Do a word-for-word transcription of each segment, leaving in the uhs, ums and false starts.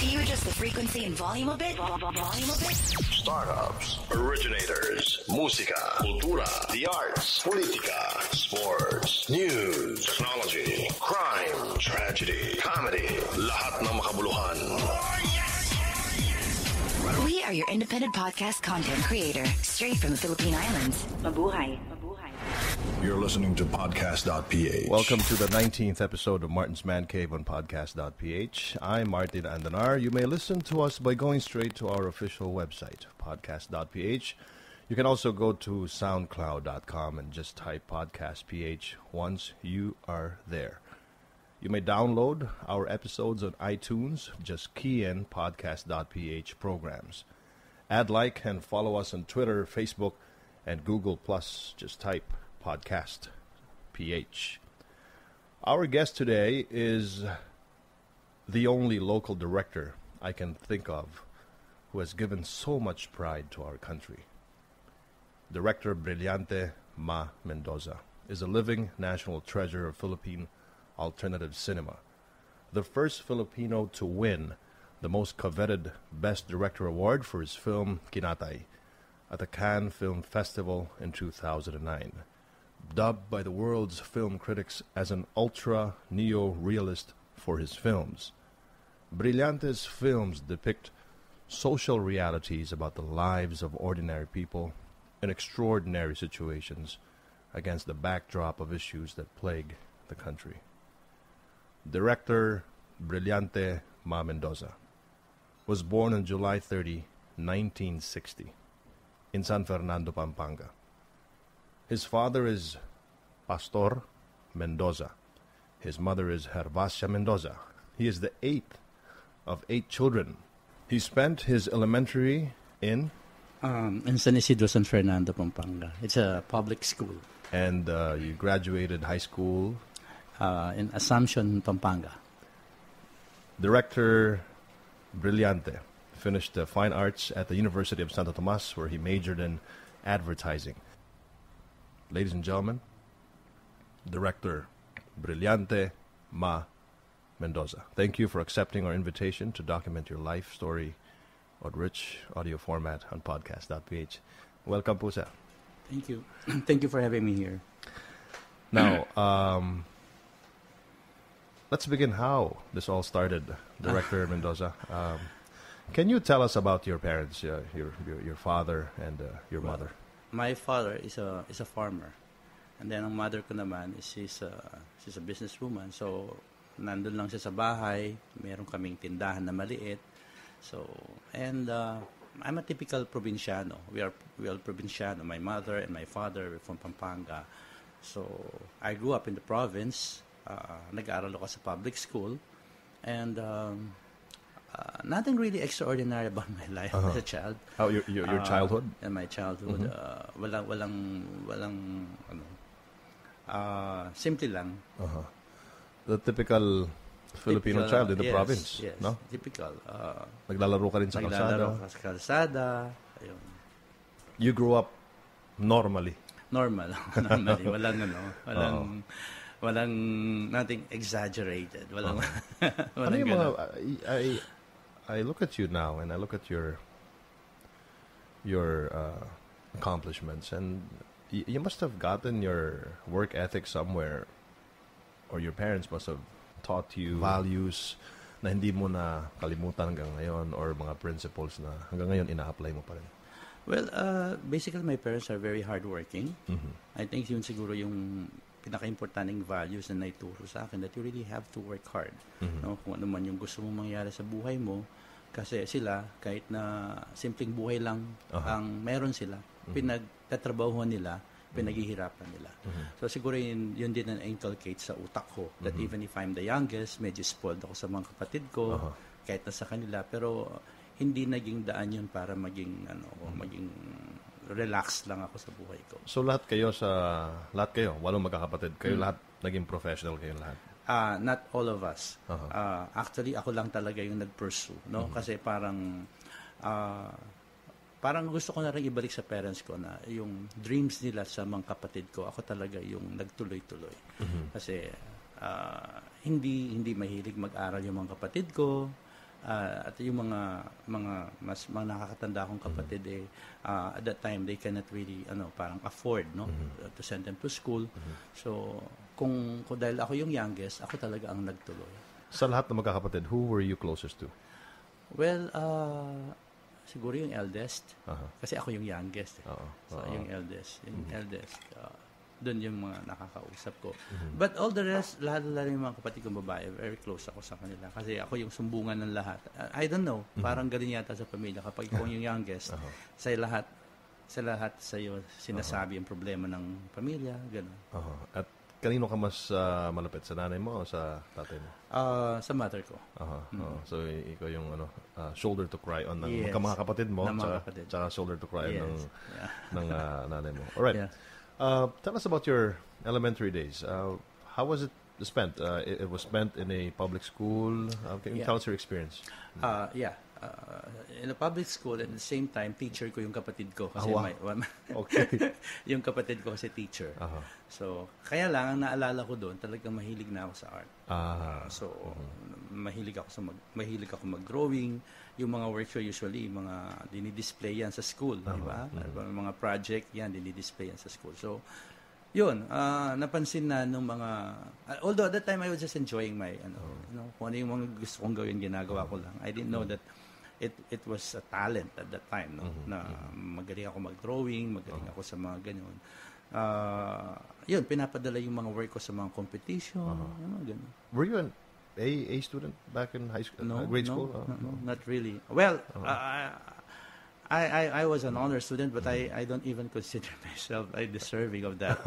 Can you adjust the frequency and volume a bit? Volume a bit? Startups, originators, musika, kultura, the arts, politika, sports, news, technology, crime, tragedy, comedy, lahat ng makabuluhan. We are your independent podcast content creator, straight from the Philippine Islands. Mabuhay. You're listening to Podcast.Ph. Welcome to the nineteenth episode of Martin's Man Cave on Podcast.Ph. I'm Martin Andanar. You may listen to us by going straight to our official website, Podcast.Ph. You can also go to SoundCloud dot com and just type Podcast.Ph once you are there. You may download our episodes on iTunes. Just key in Podcast.Ph programs. Add, like, and follow us on Twitter, Facebook, and Google Plus. Just type Podcast P H. Our guest today is the only local director I can think of who has given so much pride to our country. Director Brillante Ma Mendoza is a living national treasure of Philippine alternative cinema. The first Filipino to win the most coveted Best Director Award for his film Kinatay at the Cannes Film Festival in two thousand nine. Dubbed by the world's film critics as an ultra-neo-realist for his films. Brillante's films depict social realities about the lives of ordinary people in extraordinary situations against the backdrop of issues that plague the country. Director Brillante Ma Mendoza was born on July thirtieth, nineteen sixty, in San Fernando, Pampanga. His father is Pastor Mendoza. His mother is Hervasia Mendoza. He is the eighth of eight children. He spent his elementary in? Um, in San Isidro, San Fernando, Pampanga. It's a public school. And uh, you graduated high school? Uh, in Assumption, Pampanga. Director Brillante finished uh, Fine Arts at the University of Santo Tomas, where he majored in advertising. Ladies and gentlemen, Director Brillante Ma Mendoza. Thank you for accepting our invitation to document your life story on rich audio format on Podcast.Ph. Welcome po, sir. Thank you. Thank you for having me here. Now, um, let's begin how this all started, Director Mendoza. Um, can you tell us about your parents, uh, your, your your father and uh, your well, mother? My father is a is a farmer, and then ang mother ko naman is she's a, she's a businesswoman. So nandun lang siya sa bahay, meron kaming tindahan na maliit. So and uh, I'm a typical provinciano. We are we are provinciano. My mother and my father were from Pampanga. So I grew up in the province. Uh, nag-aaral ako sa public school, and um, uh, nothing really extraordinary about my life uh-huh. as a child. Oh, your your, your childhood? Uh, and my childhood, mm-hmm. uh, walang walang walang ano, uh, simple lang. Uh-huh. The typical Filipino typical, child in the yes, province, yes, no? Typical. Uh, Naglalaro ka rin sa kalsada. Naglalaro ka sa kalsada. Ayun. You grew up normally. Normal, normally. Walang ano, walang uh-huh. Walang nothing exaggerated. Walang, uh-huh. walang ano yung mga, I, I, I look at you now and I look at your your uh, accomplishments, and y- you must have gotten your work ethic somewhere, or your parents must have taught you values na hindi mo na kalimutan hanggang ngayon, or mga principles na hanggang ngayon ina-apply mo pa rin. Well, uh, basically my parents are very hardworking. Mm-hmm. I think yun siguro yung pinaka-importanting values na naituro sa akin, that you really have to work hard. Mm-hmm. No? Kung ano man yung gusto mong mangyari sa buhay mo, kasi sila, kahit na simpleng buhay lang uh-huh. ang meron sila, mm-hmm. pinagtatrabahuhan nila, pinaghihirapan nila. Mm-hmm. So siguro yun, yun din na inculcate sa utak ko, that mm-hmm. even if I'm the youngest, medyo spoiled ako sa mga kapatid ko, uh-huh. kahit na sa kanila, pero hindi naging daan yun para maging, ano, mm-hmm. maging relax lang ako sa buhay ko. So lahat kayo sa lahat kayo, walong magkakapatid, kayo hmm. lahat naging professional kayo lahat. Ah, uh, not all of us. Uh-huh. Uh, actually ako lang talaga yung nag-pursue, no? Uh-huh. Kasi parang uh, parang gusto ko na rin ibalik sa parents ko na yung dreams nila sa mga kapatid ko, ako talaga yung nagtuloy-tuloy. Uh-huh. Kasi uh, hindi hindi mahilig mag-aral yung mga kapatid ko. Uh, at yung mga mga mas mga nakakatanda akong kapatid mm-hmm. eh uh, at that time they cannot really ano parang afford no mm-hmm. to send them to school. Mm-hmm. So kung, kung dahil ako yung youngest, ako talaga ang nagtuloy. Sa lahat ng magkakapatid, who were you closest to? Well, uh, siguro yung eldest. Uh-huh. Kasi ako yung youngest. Eh. Uh-huh. So Uh-huh. yung eldest, yung Mm-hmm. eldest. Uh, doon yung mga nakakausap ko. Mm-hmm. But all the rest, lahat-lahat yung mga kapatid kong babae, very close ako sa kanila. Kasi ako yung sumbungan ng lahat. I don't know, mm-hmm. parang galing yata sa pamilya. Kapag ikaw yung youngest, uh-huh. sa lahat, sa lahat sa'yo sinasabi uh-huh. yung problema ng pamilya, gano'n. Uh-huh. At kanino ka mas uh, malapit? Sa nanay mo o sa tatay mo? Uh, sa mother ko. Uh-huh. Mm-hmm. Uh-huh. So, i- ikaw yung ano, uh, shoulder to cry on ng yes. mga kapatid mo, ng mga tsaka, kapatid. tsaka shoulder to cry yes. ng, yeah. ng uh, nanay mo. Alright. Yeah. Uh, tell us about your elementary days. Uh, how was it spent? Uh, it, it was spent in a public school. Uh, can you yeah. tell us your experience? Uh, yeah. Uh, in a public school, at the same time, teacher ko yung kapatid ko. Kasi oh, wow. may, okay. yung kapatid ko kasi teacher. Uh-huh. So, kaya lang, ang naalala ko doon, talagang mahilig na ako sa art. Uh-huh. So, uh-huh. mahilig ako sa mag, mahilig ako mag-drawing. Yung mga workshop usually, mga dinidisplay yan sa school, uh-huh. di ba? Uh-huh. Mga project, yan, dinidisplay yan sa school. So, yun, uh, napansin na nung mga, uh, although at that time I was just enjoying my, ano, uh-huh. you know, kung ano yung mga gusto kong gawin, ginagawa ko lang. I didn't know uh-huh. that it it was a talent at that time, no? Uh-huh. Na magaling ako mag-drawing, magaling uh-huh. ako sa mga ganyan. Uh, yun, pinapadala yung mga work ko sa mga competition, uh-huh. mga ganun. Were you an A A student back in high school, no, uh, grade no, school? Uh, no, no, not really. Well, uh-huh. uh, I, I I was an honor student, but I I don't even consider myself I deserving of that.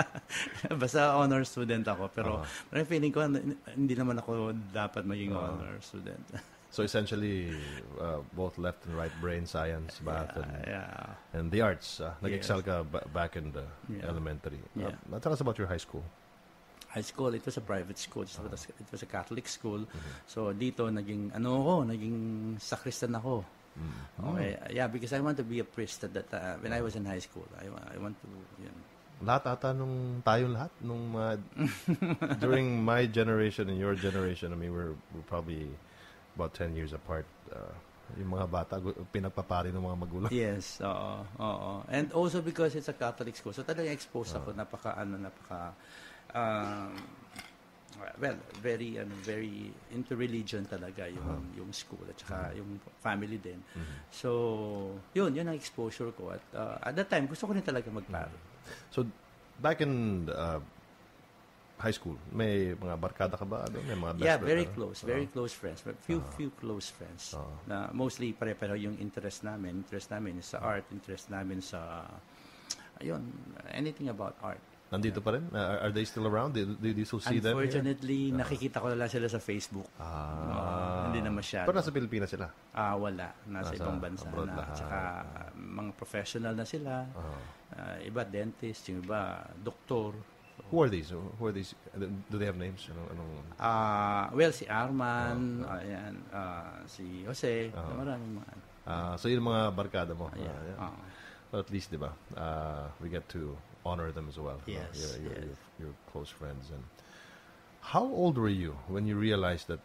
Basta honor student ako, pero uh-huh. pero feeling ko hindi naman ako dapat maging uh-huh. honor student. So essentially, uh, both left and right brain, science, math, yeah, and, yeah. and the arts. Uh, nag-excel Yes. ka b- back in the Yeah. elementary. Yeah. Uh, tell us about your high school. High school, it was a private school. It was, it was a Catholic school. Mm-hmm. So dito, naging, ano ako, naging sakristan ako. Mm-hmm. Okay, yeah, because I want to be a priest at that time. When I was in high school, I, I want to, yun. Lahat ata nung tayong lahat nung uh, during my generation and your generation, I mean, we're, we're probably about ten years apart. Uh, yung mga bata, pinagpapari ng mga magulang. Yes, oo, oo. And also because it's a Catholic school, so talagang exposed ako, Uh-huh. napaka, ano, napaka, um, well, very, ano, very into religion talaga yung, Uh-huh. yung school at saka yung family din. Mhm. So, yun, yun ang exposure ko. At uh, at that time, gusto ko rin talaga magpari. So, back in uh, high school, may mga barkada ka ba? Ano? May mga best Yeah, friend, very ano? close, very Uh-huh. close friends. But few, Uh-huh. few close friends. Uh-huh. Na mostly pare-pareho yung interest namin. Interest namin is sa art, interest namin sa, ayun, anything about art. Nandito pa rin? Uh, are they still around? Do, do you still see them here? Unfortunately, nakikita ko na lang sila sa Facebook. Ah. Uh, hindi na masyado. Pero nasa Pilipinas sila? Ah, wala. Nasa, Nasa ibang bansa abroad na. lahat. Tsaka mga professional na sila. Uh-huh. Uh, iba dentist, yung iba doktor. Who are these? Who are these? Do they have names? Ano, anong... Ah, well, si Arman, Uh-huh. ayan, ah, si Jose, Uh-huh. maraming mga. Ah, so yun mga barkada mo. Yeah. Ah, yeah. Ah. Well, at least, di ba? Uh, we get to honor them as well. Yes, Uh, your, your, yes. your, your close friends. And how old were you when you realized that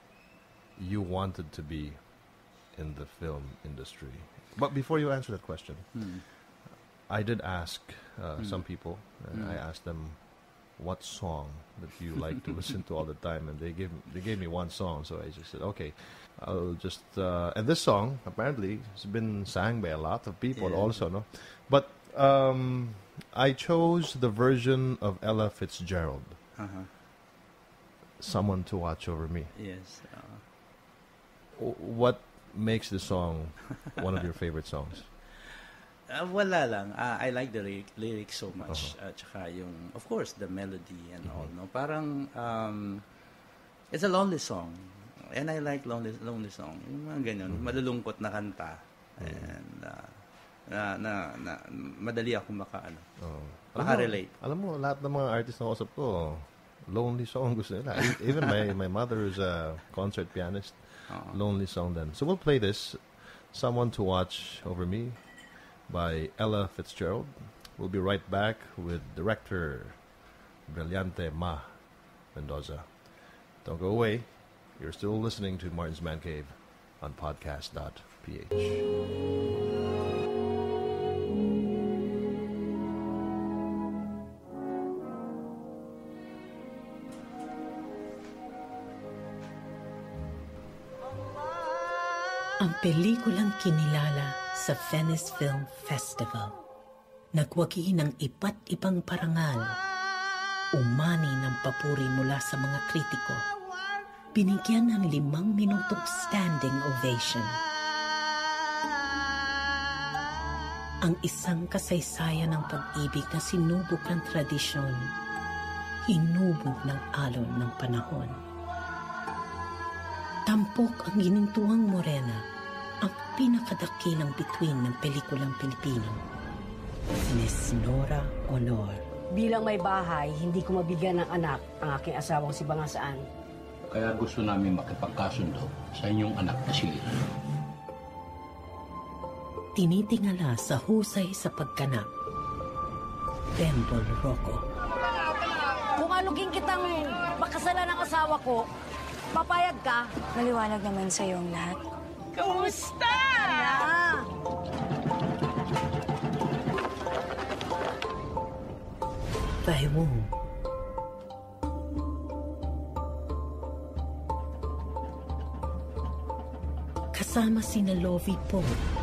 you wanted to be in the film industry? But before you answer that question, Hmm. I did ask uh, Mm. some people, and Mm. I asked them what song that you like to listen to all the time, and they gave they gave me one song. So I just said, okay, I'll just uh, and this song apparently has been sang by a lot of people Yeah. also, no, but um, I chose the version of Ella Fitzgerald, Uh-huh. "Someone to Watch Over Me." Yes. Uh, W- What makes the song one of your favorite songs? Ah, wala lang. Ah, I like the lyric, lyrics so much. Uh-huh. At saka yung, of course, the melody and Mhm. all. No, parang um, it's a lonely song, and I like lonely lonely song. Yung mga ganyan, Mhm. malulungkot na kanta, Mhm. and uh, na, na, na madali ako maka ano, Oh. Maka-relate. Alam mo, lahat ng mga artist na usap ko, lonely song gusto nila. E- Even my my mother is a concert pianist. Oo. Lonely song then. So we'll play this, "Someone to Watch Over Me" by Ella Fitzgerald. We'll be right back with director Brillante Ma Mendoza. Don't go away. You're still listening to Martin's Man Cave on podcast dot p h. Ang pelikulang kinilala sa Venice Film Festival, nagwagi ng iba't ibang parangal, umani ng papuri mula sa mga kritiko, binigyan ng limang minutong standing ovation. Ang isang kasaysayan ng pag-ibig na sinubok ng tradisyon, hinubog ng alon ng panahon. Tampok ang ginintuang morena, ang pinakadakilang bituin ng pelikulang Pilipino. Miss Nora Honor. Bilang may bahay, hindi ko mabigyan ng anak ang aking asawang si Bangasaan. Kaya gusto namin makipagkasundo sa inyong anak na si Lil. Tinitingala sa husay sa pagganap. Temple Rocco. Kung alugin kitang makasalan ng asawa ko, papayag ka? Maliwanag naman sa iyo ang lahat. Kamusta? Na? Taiwan. Kasama sina Lovie Po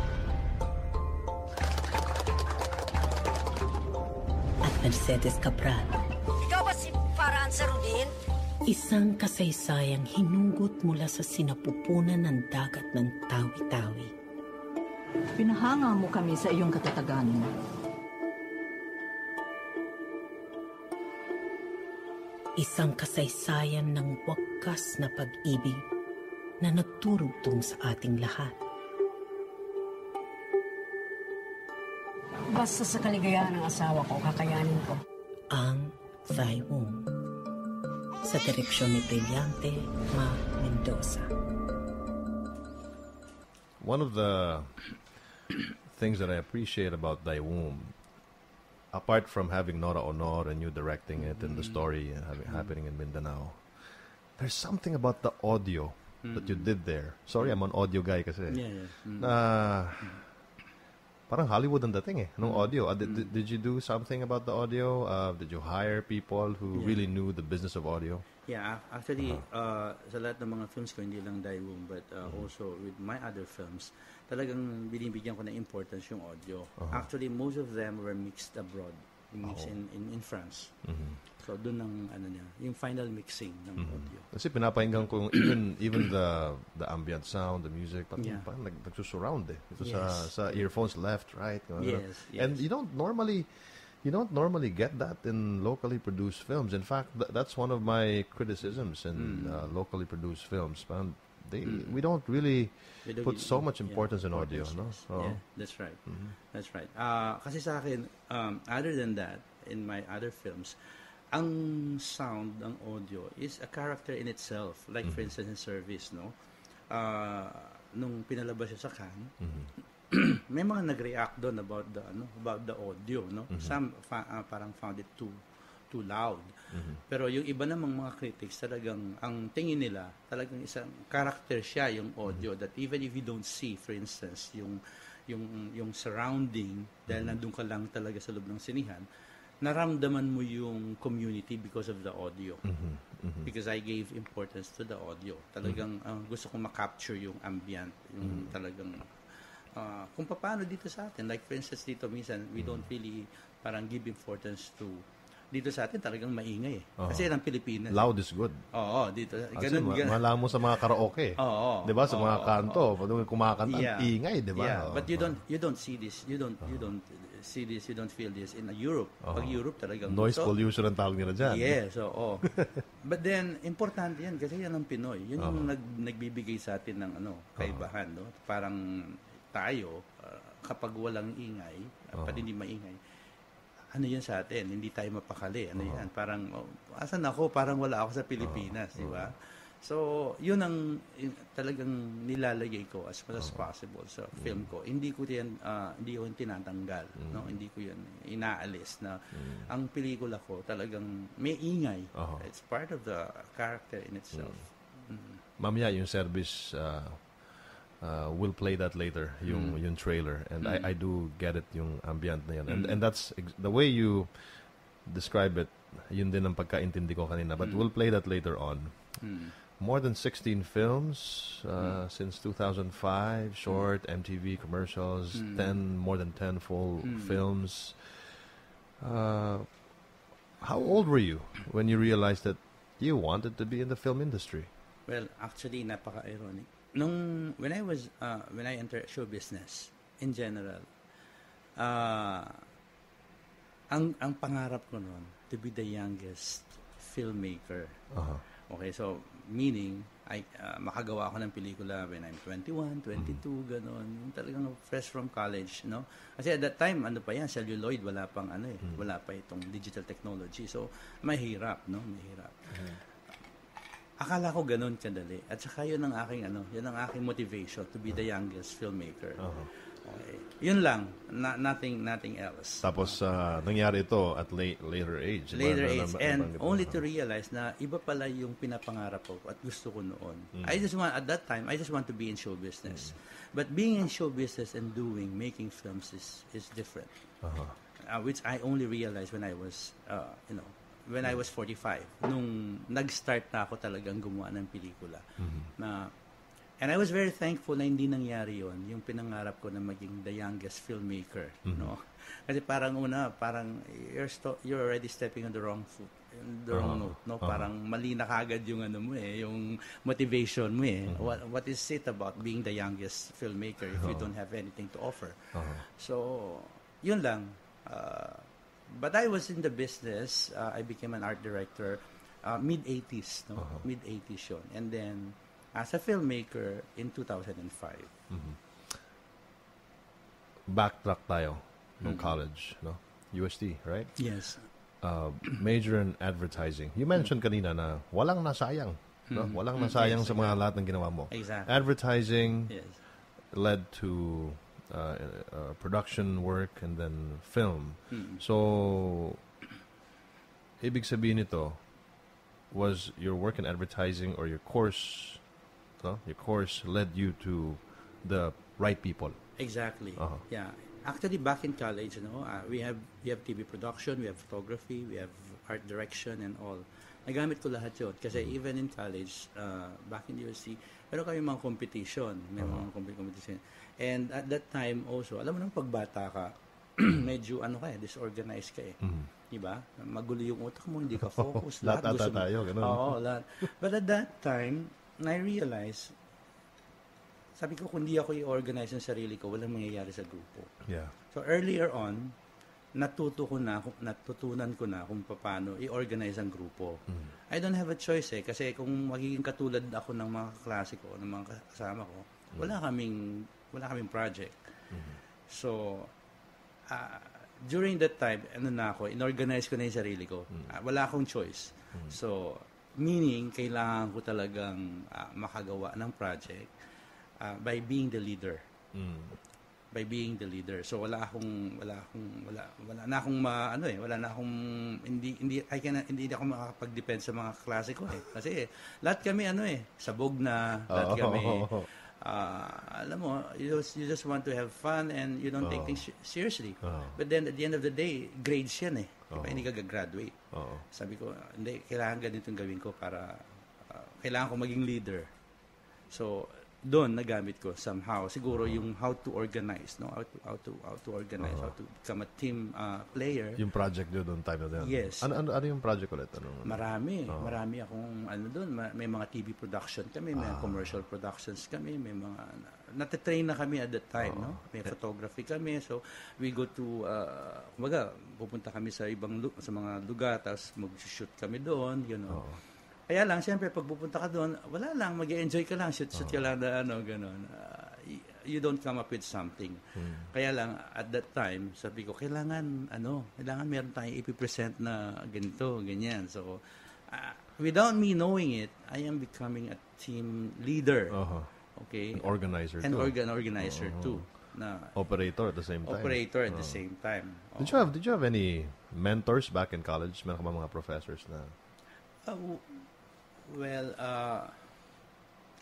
at Mercedes Cabral. Ikaw ba si Farhan Sarudin? Isang kasaysayang hinugot mula sa sinapupunan ng dagat ng Tawi-Tawi. Pinahanga mo kami sa iyong katatagan. Isang kasaysayan ng wakas na pag-ibig na nagturugtong sa ating lahat. Basta sa kaligayahan ng asawa ko, kakayanin ko. Ang Taiwan. Sa direksyon ni Brillante, Ma Mendoza. One of the things that I appreciate about Daewoo, apart from having Nora Honor and you directing it and the story having, happening in Mindanao, there's something about the audio that you did there. Sorry, I'm an audio guy kasi. Yeah, yeah. Mm. Na parang Hollywood ang dating eh, nung audio. Uh, did, did you do something about the audio? Uh, did you hire people who Yeah. really knew the business of audio? Yeah, actually, Uh-huh. uh, sa lahat ng mga films ko, hindi lang Daewoo, but uh, Mm-hmm. also with my other films, talagang binibigyan ko ng importance yung audio. Uh-huh. Actually, most of them were mixed abroad, mixed Oh. in, in in France. Mhm. So, doon ang, ano niya, yung final mixing ng Mhm. audio. Kasi pinapakinggan ko yung even even the the ambient sound, the music, parang, Yeah. parang nag, nagsusurround eh. Ito Yes. sa sa earphones left, right. ganun. Yes, And yes. you don't normally you don't normally get that in locally produced films. In fact, th- that's one of my criticisms in Mm. uh, locally produced films. Parang they Mm. we don't really We don't put give- so much yeah, importance in audio, no? importance, yes. Oo. Yeah, that's right. Mhm. That's right. Uh, kasi sa akin, um, other than that, in my other films, ang sound, ang audio, is a character in itself. Like, for instance, in Service, no? Uh, nung pinalabas siya sa Cannes, may mga nag-react doon about the ano about the audio, no? Some fa- uh, parang found it too too loud. Pero yung iba namang mga critics, talagang ang tingin nila, talagang isang character siya yung audio, that even if you don't see, for instance, yung yung yung surrounding, dahil nandun ka lang talaga sa loob ng sinihan, naramdaman mo yung community because of the audio. Because I gave importance to the audio. Talagang uh, gusto kong makapture yung ambient, yung talagang uh, kung paano dito sa atin. Like, for instance, dito minsan, we don't really parang give importance to, dito sa atin talagang maingay eh. Oo. Kasi yan ang Pilipinas. Loud is good. Oo, dito. Kasi Ganun, ma- ganun. malaman mo sa mga karaoke. Oo. 'Di ba? Sa Oo, mga oo, kanto, oo. pag kumakanta, Yeah. ang ingay, 'di ba? Yeah, Oo. but you don't you don't see this. You don't you don't see this. You don't feel this in Europe. Pag Oo. Europe talagang Noise so, pollution ang tawag nila diyan. Yes, oo. But then importante 'yan kasi yan ang Pinoy. Yun yung Oo. nag, nagbibigay sa atin ng ano, kaibahan, no? Parang tayo uh, kapag walang ingay, uh, pag hindi maingay, ano yan sa atin? Hindi tayo mapakali. Ano yan? Parang, oh, asan ako? Parang wala ako sa Pilipinas, di ba? So, yun ang yun, talagang nilalagay ko as much as possible sa film ko. Hindi ko yan, ah, hindi ko yan tinatanggal. No? Hindi ko yan inaalis na ang pelikula ko talagang may ingay. Oo. It's part of the character in itself. Mm. mamaya yung service uh, uh, will play that later, yung, mm. yung trailer. And mm. I, I do get it, yung ambient na yan. And, mm. and that's, ex- the way you describe it, yun din ang pagkaintindi ko kanina. But mm. we'll play that later on. Mm. More than sixteen films uh, mm. since two thousand five, short, mm. M T V commercials, mm. ten, more than ten full mm. films. Uh, how old were you when you realized that you wanted to be in the film industry? Well, actually, napaka-ironic. Nung, when I was, uh, when I entered show business, in general, uh, ang, ang pangarap ko noon, to be the youngest filmmaker. Uh-huh. Okay, so, meaning, I, uh, makagawa ako ng pelikula when I'm twenty-one, twenty-two, mm. ganon. Yung talagang fresh from college, no? Kasi at that time, ano pa yan, celluloid, wala pang ano eh, mm. wala pa itong digital technology. So, mahirap, no? Mahirap. Mm. Akala ko ganon kadali. At saka yun ang aking, ano, yun ang aking motivation to be the youngest filmmaker. Uh-huh. Okay. Yun lang, na, nothing nothing else. Tapos uh, nangyari ito at late, later age. Later age. Na, na, and na, only to realize na iba pala yung pinapangarap ko at gusto ko noon. Mm. I just want, at that time, I just want to be in show business. Mm. But being in show business and doing, making films is is different. Uh-huh. Uh, which I only realized when I was, uh, you know, when mm. I was forty-five. Nung nag-start na ako talagang gumawa ng pelikula. Mm-hmm. Na And I was very thankful na hindi nangyari yon, yung pinangarap ko na maging the youngest filmmaker, mm-hmm. no? Kasi parang una, parang you're sto- you're already stepping on the wrong foot, the wrong uh-huh. note, no? Uh-huh. Parang mali na kagad yung ano mo eh, yung motivation mo eh. Uh-huh. What what is it about being the youngest filmmaker if uh-huh. you don't have anything to offer? Uh-huh. So, yun lang. Uh, but I was in the business. Uh, I became an art director uh, mid-eighties, no? Uh-huh. mid-eighties yun. And then as a filmmaker in two thousand five. Mm-hmm. Backtrack tayo nung mm-hmm. college, no? U S T, right? Yes. Uh, major in advertising. You mentioned mm-hmm. kanina na walang nasayang, no? Mm-hmm. Walang nasayang yes, sa mga exactly. lahat ng ginawa mo. Exactly. Advertising yes. led to uh, uh, production work and then film. Mm-hmm. So, ibig sabihin nito, was your work in advertising or your course... No? Your course led you to the right people. Exactly. Uh-huh. Yeah. Actually, back in college, you know, uh, we have we have T V production, we have photography, we have art direction and all. Nagamit ko lahat yun. Kasi mm-hmm. even in college, uh, back in U S C, meron kami mga competition. May uh-huh. mga competition. And at that time also, alam mo nang pagbata ka, medyo ano ka eh, disorganized ka eh. Mm-hmm. Diba? Magulo yung utak mo, hindi ka focus. lahat gusto mo. Tayo, ganun. Oo, lahat. But at that time, I realized, sabi ko, kung di ako i-organize ng sarili ko, walang mangyayari sa grupo. Yeah. So, earlier on, natuto ko na, natutunan ko na kung paano i-organize ang grupo. Mm. I don't have a choice eh, kasi kung magiging katulad ako ng mga klase ko, ng mga kasama ko, mm. wala kaming, wala kaming project. Mm. So, uh, during that time, ano na ako, in-organize ko na yung sarili ko. Mm. Uh, wala akong choice. Mm. So, meaning, kailangan ko talagang uh, makagawa ng project uh, by being the leader. Mm. By being the leader. So wala akong wala akong wala wala na akong ma, ano eh, wala na akong hindi hindi I can hindi ako makakapag-depend sa mga klase ko eh. Kasi eh, lahat kami ano eh, sabog na, lahat oh, kami uh, alam mo, you just, you just want to have fun and you don't oh. take things seriously. Oh. But then at the end of the day, grades yan eh. Diba, oh. hindi ka gagraduate. Oh. Sabi ko, hindi, kailangan ganitong gawin ko para, uh, kailangan ko maging leader. So, doon nagamit ko somehow. Siguro yung how to organize, no? How to, how to, how to organize, uh-huh. how to become a team uh, player. Yung project doon doon time na din. Yes. Ano, ano, ano yung project ulit? Ano, marami. Uh-huh. Marami akong, ano doon, may mga T V production kami, may uh-huh. commercial productions kami, may mga, natitrain na kami at that time, uh-huh. no? May photography kami. So, we go to, uh, kumaga, pupunta kami sa ibang, sa mga lugar, tapos mag-shoot kami doon, you know. Uh-huh. Kaya lang, siyempre, pag pupunta ka doon, wala lang, mag-enjoy ka lang, shoot-shoot uh-huh. ka lang na ano, gano'n. Uh, you don't come up with something. Hmm. Kaya lang, at that time, sabi ko, kailangan, ano, kailangan meron tayong ipipresent na ganito, ganyan. So, uh, without me knowing it, I am becoming a team leader. Uh-huh. Okay? An organizer An too. An organ organizer uh-huh. too. Na, operator at the same time. Operator at uh-huh. the same time. Oh. Did you have Did you have any mentors back in college? Meron ka ba mga professors na? Uh, Well, uh,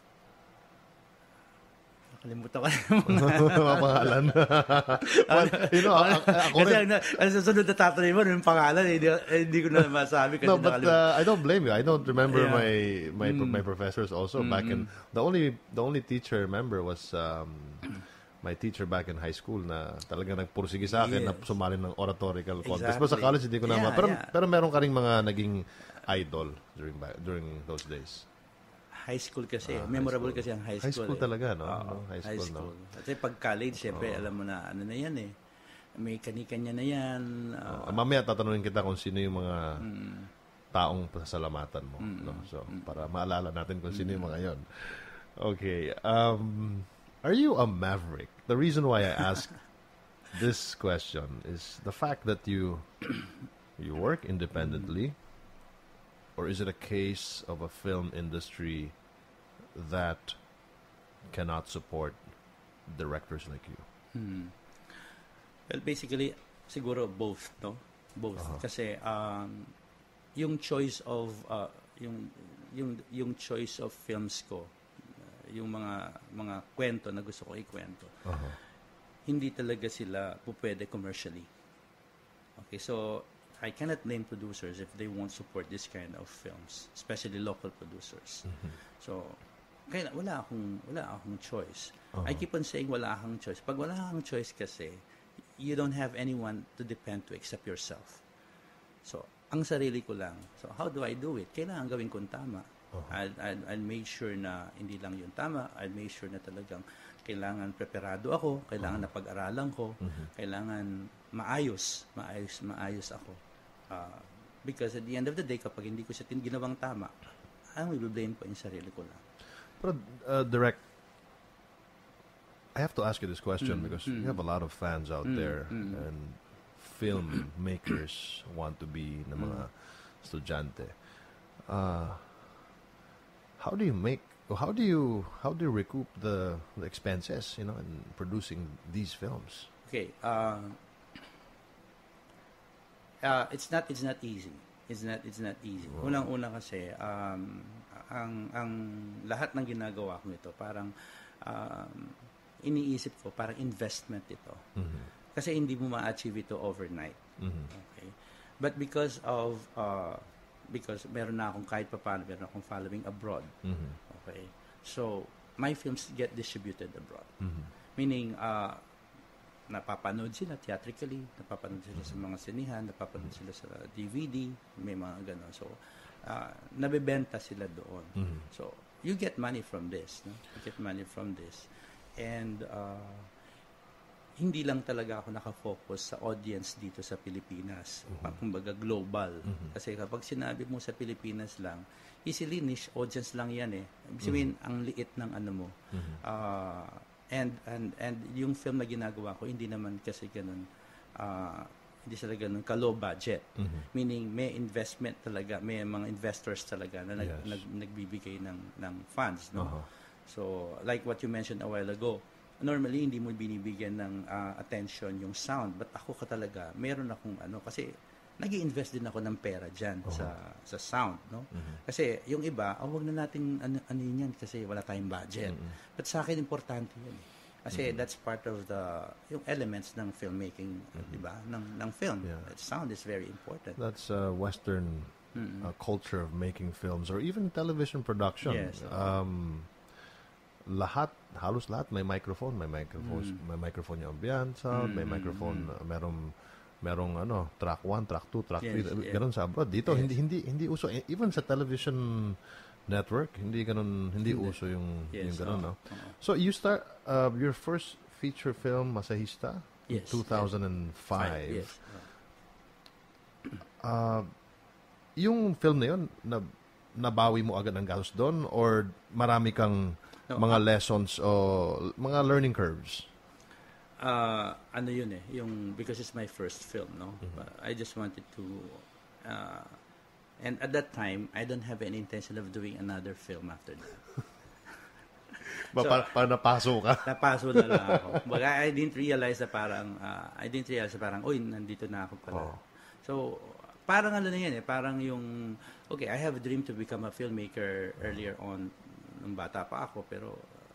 Nakalimutan ko na mga pangalan. Well, you know, ako kasi rin. Kasi ang susunod na tatanungin mo, yung pangalan, hindi, hindi ko na masabi. Kasi no, but uh, I don't blame you. I don't remember yeah. my my mm. my professors also mm-hmm. back in, the only the only teacher I remember was um, my teacher back in high school na talagang nagpursige sa akin yes. na sumali ng oratorical contest. Exactly. Pero sa college, hindi ko na yeah, pero, yeah. pero meron ka rin mga naging idol during during those days. High school kasi. Ah, memorable school. Kasi ang high school. High school eh. talaga, no? Uh, no? High school, high school. No? Kasi pag college, syempre, oh. alam mo na, ano na yan eh. May kanikanya na yan. Uh, oh. Mamaya tatanungin kita kung sino yung mga mm. taong pasasalamatan mo. Mm. No? So, mm. para maalala natin kung sino mm. yung mga yon. Okay. Um, are you a maverick? The reason why I ask this question is the fact that you you work independently. Mm. Or is it a case of a film industry that cannot support directors like you? Hmm. Well, basically, siguro both, no? Both. Uh-huh. Kasi um, yung choice of uh, yung yung yung choice of films ko, uh, yung mga mga kwento na gusto ko ikwento. Uh-huh. Hindi talaga sila pupwede commercially. Okay, so I cannot name producers if they won't support this kind of films, especially local producers. Mm-hmm. So, kaya wala akong wala akong choice. Uh-huh. I keep on saying wala akong choice. Pag wala akong choice kasi, you don't have anyone to depend to except yourself. So, ang sarili ko lang. So, how do I do it? Kailangan gawin kong tama. Uh-huh. I'll, I'll, I'll make sure na hindi lang yung tama. I'll make sure na talagang kailangan preparado ako, kailangan uh-huh. napag-aralan ko, uh-huh. kailangan maayos, maayos, maayos ako. Uh, because at the end of the day, kapag hindi ko siya ginawang tama, ang i-blame ko yung sarili ko lang. Pero, uh, direct, I have to ask you this question mm, because mm. you have a lot of fans out mm, there mm. and filmmakers want to be na mga mm. estudyante. Uh, how do you make, how do you, how do you recoup the, the expenses, you know, in producing these films? Okay, uh, Uh, it's not it's not easy. It's not it's not easy. Wow. Unang-una kasi um, ang ang lahat ng ginagawa ko nito parang um, iniisip ko parang investment ito. Mm-hmm. Kasi hindi mo ma-achieve ito overnight. Mm-hmm. Okay. But because of uh, because meron na akong kahit papaano meron akong following abroad. Mm-hmm. Okay. So my films get distributed abroad. Mm-hmm. Meaning uh, napapanood sila theatrically, napapanood sila sa mga sinihan, napapanood sila sa D V D, may mga gano'n. So, uh, nabebenta sila doon. Mm-hmm. So, you get money from this. No? You get money from this. And, uh, hindi lang talaga ako nakafocus sa audience dito sa Pilipinas. Mm-hmm. Kumbaga, global. Mm-hmm. Kasi kapag sinabi mo sa Pilipinas lang, easily niche audience lang yan eh. Ibig sabihin, mm-hmm. ang liit ng ano mo. Mm-hmm. Uh, And and and yung film na ginagawa ko hindi naman kasi ganun uh, hindi sila ganun ka low budget. Mm-hmm. Meaning may investment talaga, may mga investors talaga na nag, yes. nag, nagbibigay ng ng funds, no. Uh-huh. So like what you mentioned a while ago, normally hindi mo binibigyan ng uh, attention yung sound, but ako ka talaga meron akong ano kasi nag-i-invest din ako ng pera diyan uh-huh. sa sa sound, no? Mm-hmm. Kasi yung iba, oh, wag na nating ano, ano yun yan kasi wala tayong budget. Mm-hmm. But sa akin importante yun eh. Kasi mm-hmm. that's part of the yung elements ng filmmaking, mm-hmm. 'di ba? Ng ng film. Yeah. That sound is very important. That's uh, Western mm-hmm. uh, culture of making films or even television production. Yes. Um lahat, halos lahat may microphone, may microphone, mm-hmm. may microphone yung ambient sound, mm-hmm. may microphone, uh, merong merong ano, track one, track two, track yes, three, yeah. Ganun sa abroad. Dito yes. hindi hindi hindi uso even sa television network, hindi ganun hindi hindi. uso yung yes, yung ganun, oh, no. Oh. So you start uh, your first feature film Masahista yes, two thousand five. Yes. Uh, yung film na yun na nabawi mo agad ang gastos doon or marami kang no, mga uh, lessons o mga learning curves? Uh, ano yun eh, yung, because it's my first film, no? Mm-hmm. Uh, I just wanted to, uh, and at that time, I don't have any intention of doing another film after that. so, para, para napaso ka? Napaso na lang ako. But I didn't realize na parang, uh, I didn't realize na parang, uy, nandito na ako pala. Oh. So, parang ano na yan eh, parang yung, okay, I have a dream to become a filmmaker earlier on, nung bata pa ako, pero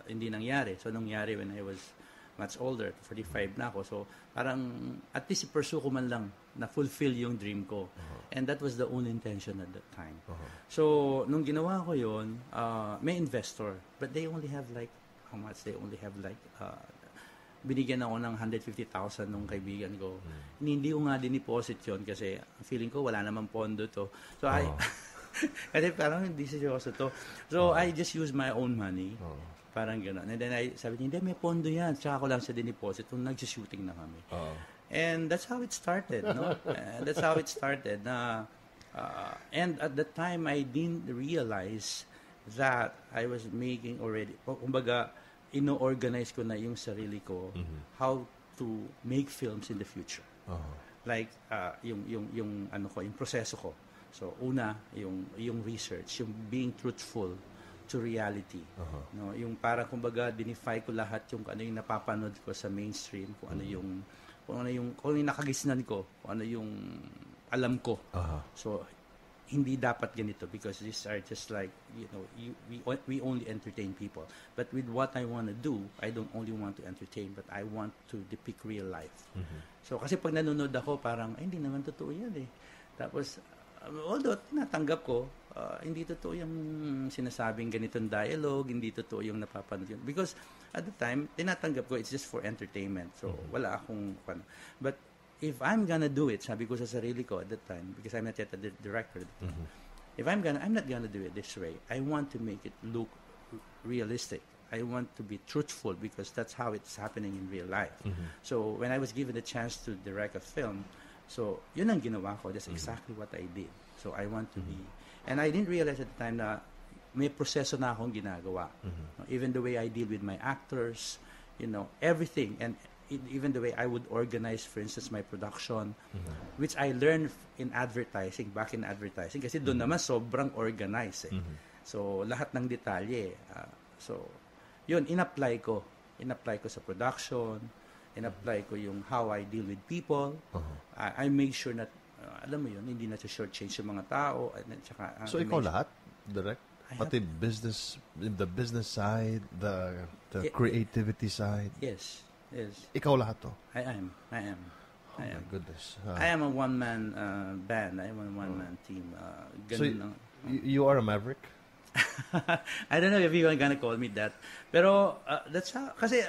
hindi nangyari. So, nangyari when I was much older, forty-five na ako. So, parang at least i-pursue ko man lang na fulfill yung dream ko. Uh-huh. And that was the only intention at that time. Uh-huh. So, nung ginawa ko yun, uh, may investor. But they only have like, how much? They only have like, uh, binigyan ako ng one hundred fifty thousand nung kaibigan ko. Hmm. Hindi ko nga din-deposit yun kasi feeling ko wala namang pondo to. So, uh-huh. I, kasi parang hindi seryoso to. So, uh-huh. I just use my own money. Uh-huh. Parang gano'n. And then I sabi niya, hindi, may pondo yan. Tsaka ko lang siya din-deposit kung nag-shooting na kami. Uh-huh. And that's how it started, no? uh, that's how it started. Na, uh, and at the time, I didn't realize that I was making already, kumbaga, ino-organize ko na yung sarili ko, mm-hmm. how to make films in the future. Uh-huh. Like, uh, yung, yung, yung, ano ko, yung proseso ko. So, una, yung, yung research, yung being truthful to reality. Uh-huh. No, yung parang kumbaga dinify ko lahat yung ano yung napapanood ko sa mainstream, kung ano yung kung ano yung kung ano yung nakagisnan ko, kung ano yung alam ko. Uh-huh. So hindi dapat ganito because these are just like, you know, you, we we only entertain people. But with what I want to do, I don't only want to entertain, but I want to depict real life. Uh-huh. So kasi pag nanonood ako parang ay, hindi naman totoo yan eh. Tapos although tinatanggap ko, uh, hindi totoo yung sinasabing ganitong dialogue, hindi totoo yung napapanood yun. Because at the time, tinatanggap ko, it's just for entertainment. So, mm-hmm. wala akong, ano. But if I'm gonna do it, sabi ko sa sarili ko at that time, because I'm not yet a director, mm-hmm. if I'm gonna, I'm not gonna do it this way. I want to make it look realistic. I want to be truthful because that's how it's happening in real life. Mm-hmm. So, when I was given the chance to direct a film, so, yun ang ginawa ko. That's exactly what I did. So, I want to mm-hmm. be... And I didn't realize at the time na may proseso na akong ginagawa. Mm-hmm. Even the way I deal with my actors, you know, everything. And it, even the way I would organize, for instance, my production, mm-hmm. which I learned in advertising, back in advertising. Kasi doon mm-hmm. naman sobrang organized eh. Mm-hmm. So, lahat ng detalye. Uh, so, yun, in-apply ko. In-apply ko sa production, in-apply ko yung how I deal with people. Uh-huh. I, I make sure that, uh, alam mo yun, hindi na to shortchange yung mga tao. And then, tsaka, uh, so, ikaw lahat? Direct? Pati business, the business side, the the yeah. creativity side? Yes. Yes. Ikaw lahat to? I am. I am. Oh I am. my goodness. Uh, I am a one-man uh, band. I am a one-man uh, team. Uh, so, y- uh, you are a maverick? I don't know if you're gonna call me that. Pero, uh, that's how, kasi,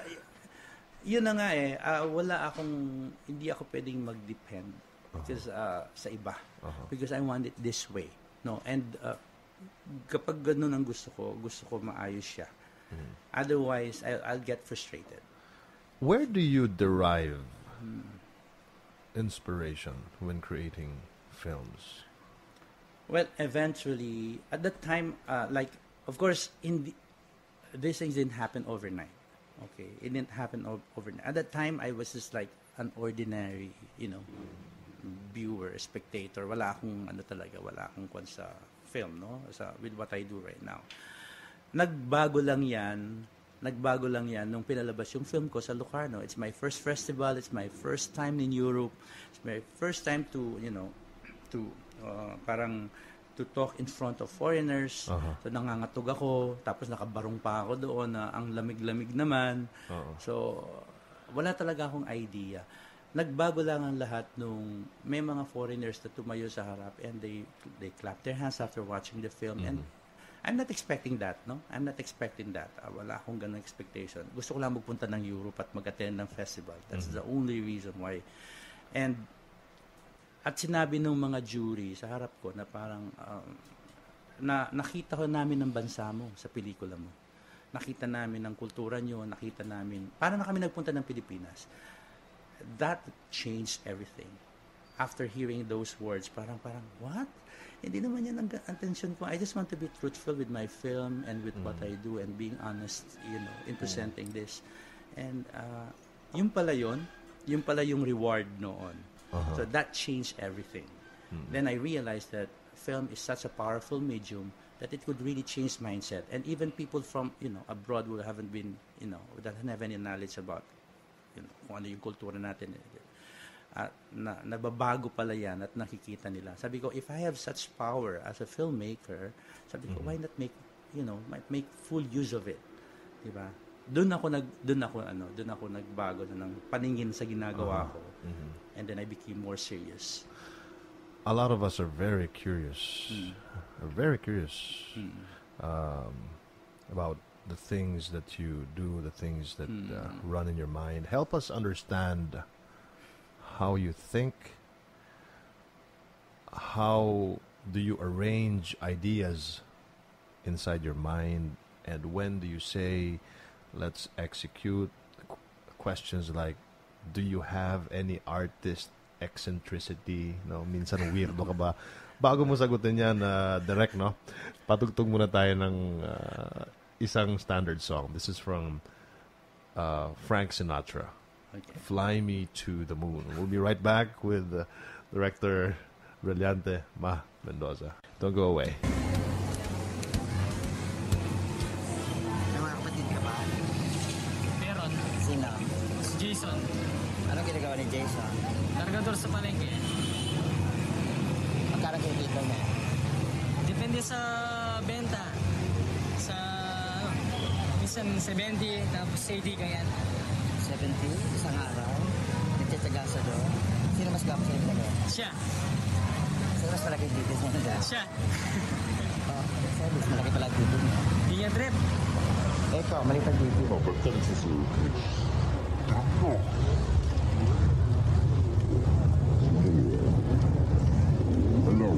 yun na nga eh, uh, wala akong, hindi ako pwedeng mag-depend because, uh, sa iba. Uh-huh. Because I want it this way. No? And uh, kapag ganun ang gusto ko, gusto ko maayos siya. Mm-hmm. Otherwise, I'll, I'll get frustrated. Where do you derive hmm. inspiration when creating films? Well, eventually, at that time, uh, like, of course, in the, these things didn't happen overnight. Okay, it didn't happen overnight. At that time, I was just like an ordinary, you know, viewer, spectator. Wala akong ano talaga, wala akong kwan sa film, no? Sa with what I do right now. Nagbago lang 'yan. Nagbago lang 'yan nung pinalabas yung film ko sa Locarno. It's my first festival. It's my first time in Europe. It's my first time to, you know, to uh, parang to talk in front of foreigners. Uh-huh. So, nangangatog ako. Tapos, nakabarong pa ako doon na ang lamig-lamig naman. Uh-huh. So, wala talaga akong idea. Nagbago lang ang lahat nung may mga foreigners na tumayo sa harap and they they clap their hands after watching the film. Mm-hmm. And I'm not expecting that, no? I'm not expecting that. Uh, wala akong ganung expectation. Gusto ko lang magpunta ng Europe at mag-attend ng festival. That's mm-hmm. the only reason why. And at sinabi ng mga jury sa harap ko na parang um, na nakita ko namin ng bansa mo sa pelikula mo. Nakita namin ng kultura nyo, nakita namin, parang na kami nagpunta ng Pilipinas. That changed everything. After hearing those words, parang parang what? Hindi naman yan ang attention ko. I just want to be truthful with my film and with mm. what I do and being honest, you know, in presenting mm. this. And uh, yung pala yun, yung pala yung reward noon. Uh-huh. So that changed everything. Mm-hmm. Then I realized that film is such a powerful medium that it could really change mindset. And even people from, you know, abroad who haven't been, you know, who doesn't have any knowledge about, you know, kung ano yung kultura natin, at na, nababago pala yan at nakikita nila. Sabi ko, if I have such power as a filmmaker, sabi ko, mm-hmm. why not make, you know, make full use of it? Diba? doon ako nag doon ako ano, doon ako nagbago na ng paningin sa ginagawa uh-huh. ko. Mm-hmm. And then I became more serious. A lot of us are very curious. Mm. Are very curious mm. um, about the things that you do, the things that mm. uh, run in your mind. Help us understand how you think. How do you arrange ideas inside your mind? And when do you say, let's execute? Questions like, do you have any artist eccentricity? No, minsan weirdo ka ba? Bago mo sagutin yan, uh, direct, no? Patugtog muna tayo ng uh, isang standard song. This is from uh, Frank Sinatra. Okay. Fly Me to the Moon. We'll be right back with uh, director Brillante, Ma Mendoza. Don't go away. May mga kapatid ka ba? Meron. Sino? Si Jason. Anong ginagawa ni Jason? Kargador sa palengke. Magkano kinikita niya? Depende sa benta. Sa, ano, minsan seventy, tapos eighty ganyan. seventy? Isang araw? Nagtsatsaga sa doon? Sino mas gwapo sa inyo? Siya. Sino mas malaki dito sa inyo? Siya. Oh, sabi, malaki pala dito niya. Hindi niya trip. Eko, malipad dito. Oh, ba't ka nagsusuki? Ako. Hello.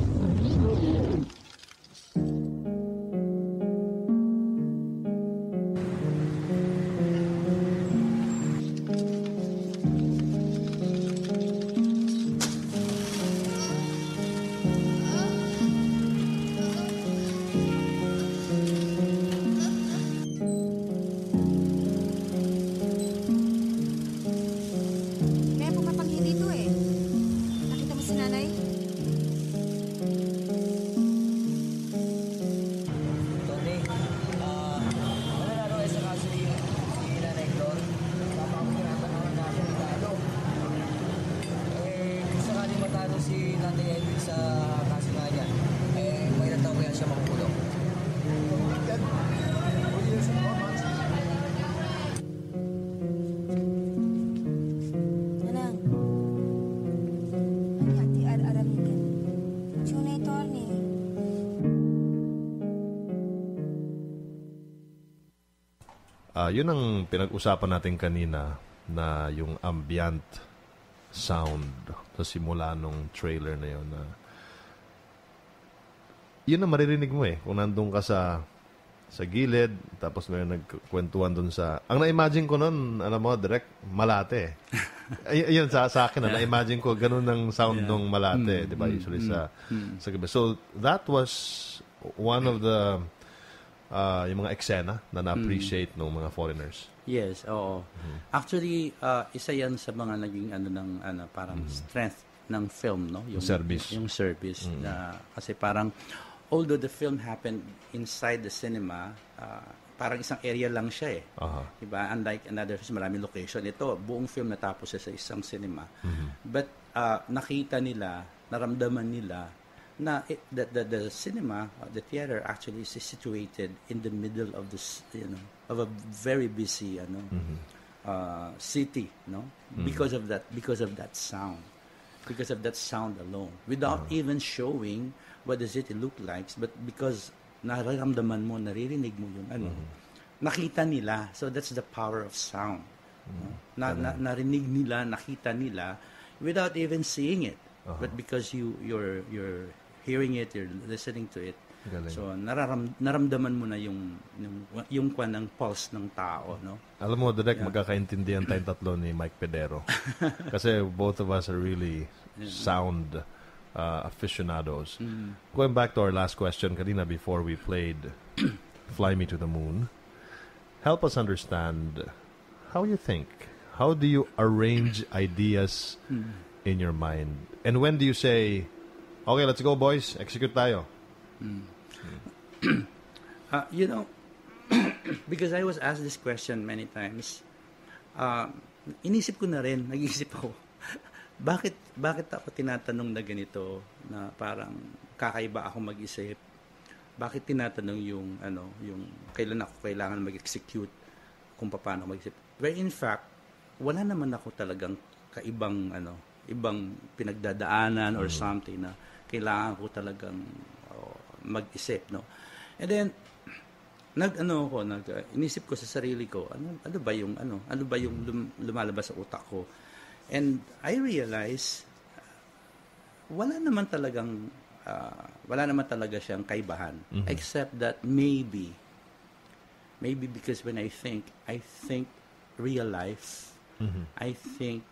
Uh, yun ang pinag-usapan natin kanina na yung ambient sound sa simula nung trailer na yun. Na yun ang maririnig mo eh. Kung nandun ka sa sa gilid, tapos may nagkwentuhan dun sa... Ang na-imagine ko nun, alam mo, direct, Malate eh. Ay, yun, sa, sa akin, yeah. Na-imagine ko, ganun ang sound yeah. nung Malate, mm, di ba? Usually mm, sa, mm. sa gabi. So, that was one of the... Uh, yung mga eksena na na-appreciate mm. ng mga foreigners. Yes, oo. Mm-hmm. Actually, uh, isa yan sa mga naging ano ng ano parang mm-hmm. strength ng film, no? Yung service. Yung, yung service mm-hmm. na kasi parang although the film happened inside the cinema, uh, parang isang area lang siya eh. Uh-huh. Diba? Unlike another film, maraming location. Ito, buong film natapos siya sa isang cinema. Mm-hmm. But uh, nakita nila, naramdaman nila na it, the, the the cinema, the theater actually is situated in the middle of this, you know, of a very busy, you know, mm-hmm. uh, city, no, mm-hmm. because of that, because of that sound, because of that sound alone, without uh-huh. even showing what the city look like, but because nararamdaman mo, naririnig mo yung ano, mm-hmm. nakita nila, so that's the power of sound, mm-hmm. no? na, na narinig nila, nakita nila, without even seeing it, uh-huh. but because you you're you're hearing it, you're listening to it. Galing. So, nararam, naramdaman mo na yung yung, yung kwan ng pulse ng tao, no? Alam mo, direct, yeah. magkakaintindihan tayong tatlo ni Mike Pedero. Kasi both of us are really sound uh, aficionados. Mm. Going back to our last question, kanina, before we played Fly Me to the Moon, help us understand how you think. How do you arrange ideas mm. in your mind? And when do you say... Okay, let's go, boys. Execute tayo. Mm. Mm. uh, you know, because I was asked this question many times, uh, inisip ko na rin, nag-iisip ako, bakit, bakit ako tinatanong na ganito, na parang kakaiba ako mag-isip? Bakit tinatanong yung, ano, yung kailan ako kailangan mag-execute? kung paano mag-isip. Where in fact, wala naman ako talagang kaibang ano, ibang pinagdadaanan or mm-hmm. something na kailangan ko talagang oh, mag-isip, no. And then nag ano ko, nag uh, inisip ko sa sarili ko, ano ano ba yung ano, ano ba yung lum, lumalabas sa utak ko. And I realized wala naman talagang uh, wala naman talaga siyang kaibahan mm-hmm. except that maybe maybe because when I think I think real life mm-hmm. I think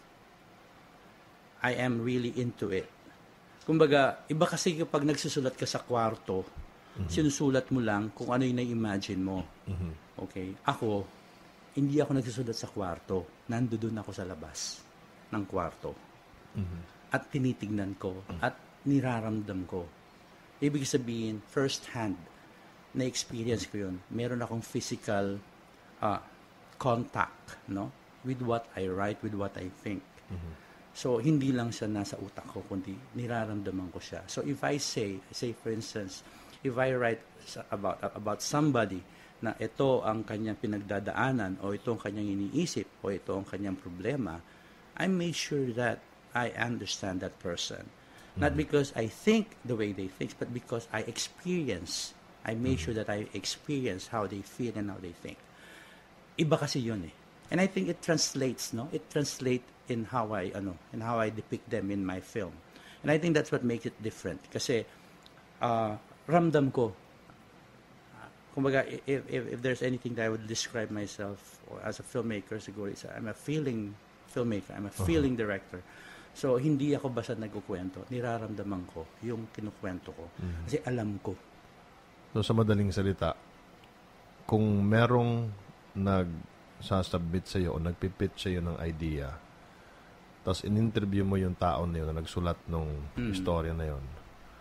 I am really into it. Kumbaga, iba kasi kapag nagsusulat ka sa kwarto, mm-hmm. sinusulat mo lang kung ano yung na-imagine mo. Mm-hmm. Okay? Ako, hindi ako nagsusulat sa kwarto. Nandoon ako sa labas ng kwarto. Mm-hmm. At tinitignan ko mm-hmm. at niraramdam ko. Ibig sabihin, first hand, na-experience ko yun. Meron akong physical uh, contact, no? With what I write, with what I think. Mm-hmm. So, hindi lang siya nasa utak ko, kundi niraramdaman ko siya. So, if I say, say for instance, if I write about about somebody na ito ang kanyang pinagdadaanan o ito ang kanyang iniisip o ito ang kanyang problema, I make sure that I understand that person. Mm-hmm. Not because I think the way they think, but because I experience. I make mm-hmm. sure that I experience how they feel and how they think. Iba kasi yun eh. And I think it translates, no? It translates in how I, ano, in how I depict them in my film. And I think that's what makes it different. Kasi, uh, ramdam ko. Kumbaga, if, if, if there's anything that I would describe myself or as a filmmaker, siguro, I'm a feeling filmmaker. I'm a feeling uh-huh. director. So, hindi ako basta nagkukwento. Niraramdaman ko yung kinukwento ko. Mm-hmm. Kasi alam ko. So, sa madaling salita, kung merong nag-sasubmit sa'yo o nagpipitch sa'yo ng idea, tapos in-interview mo yung tao na yun na nagsulat ng mm. istorya na yun,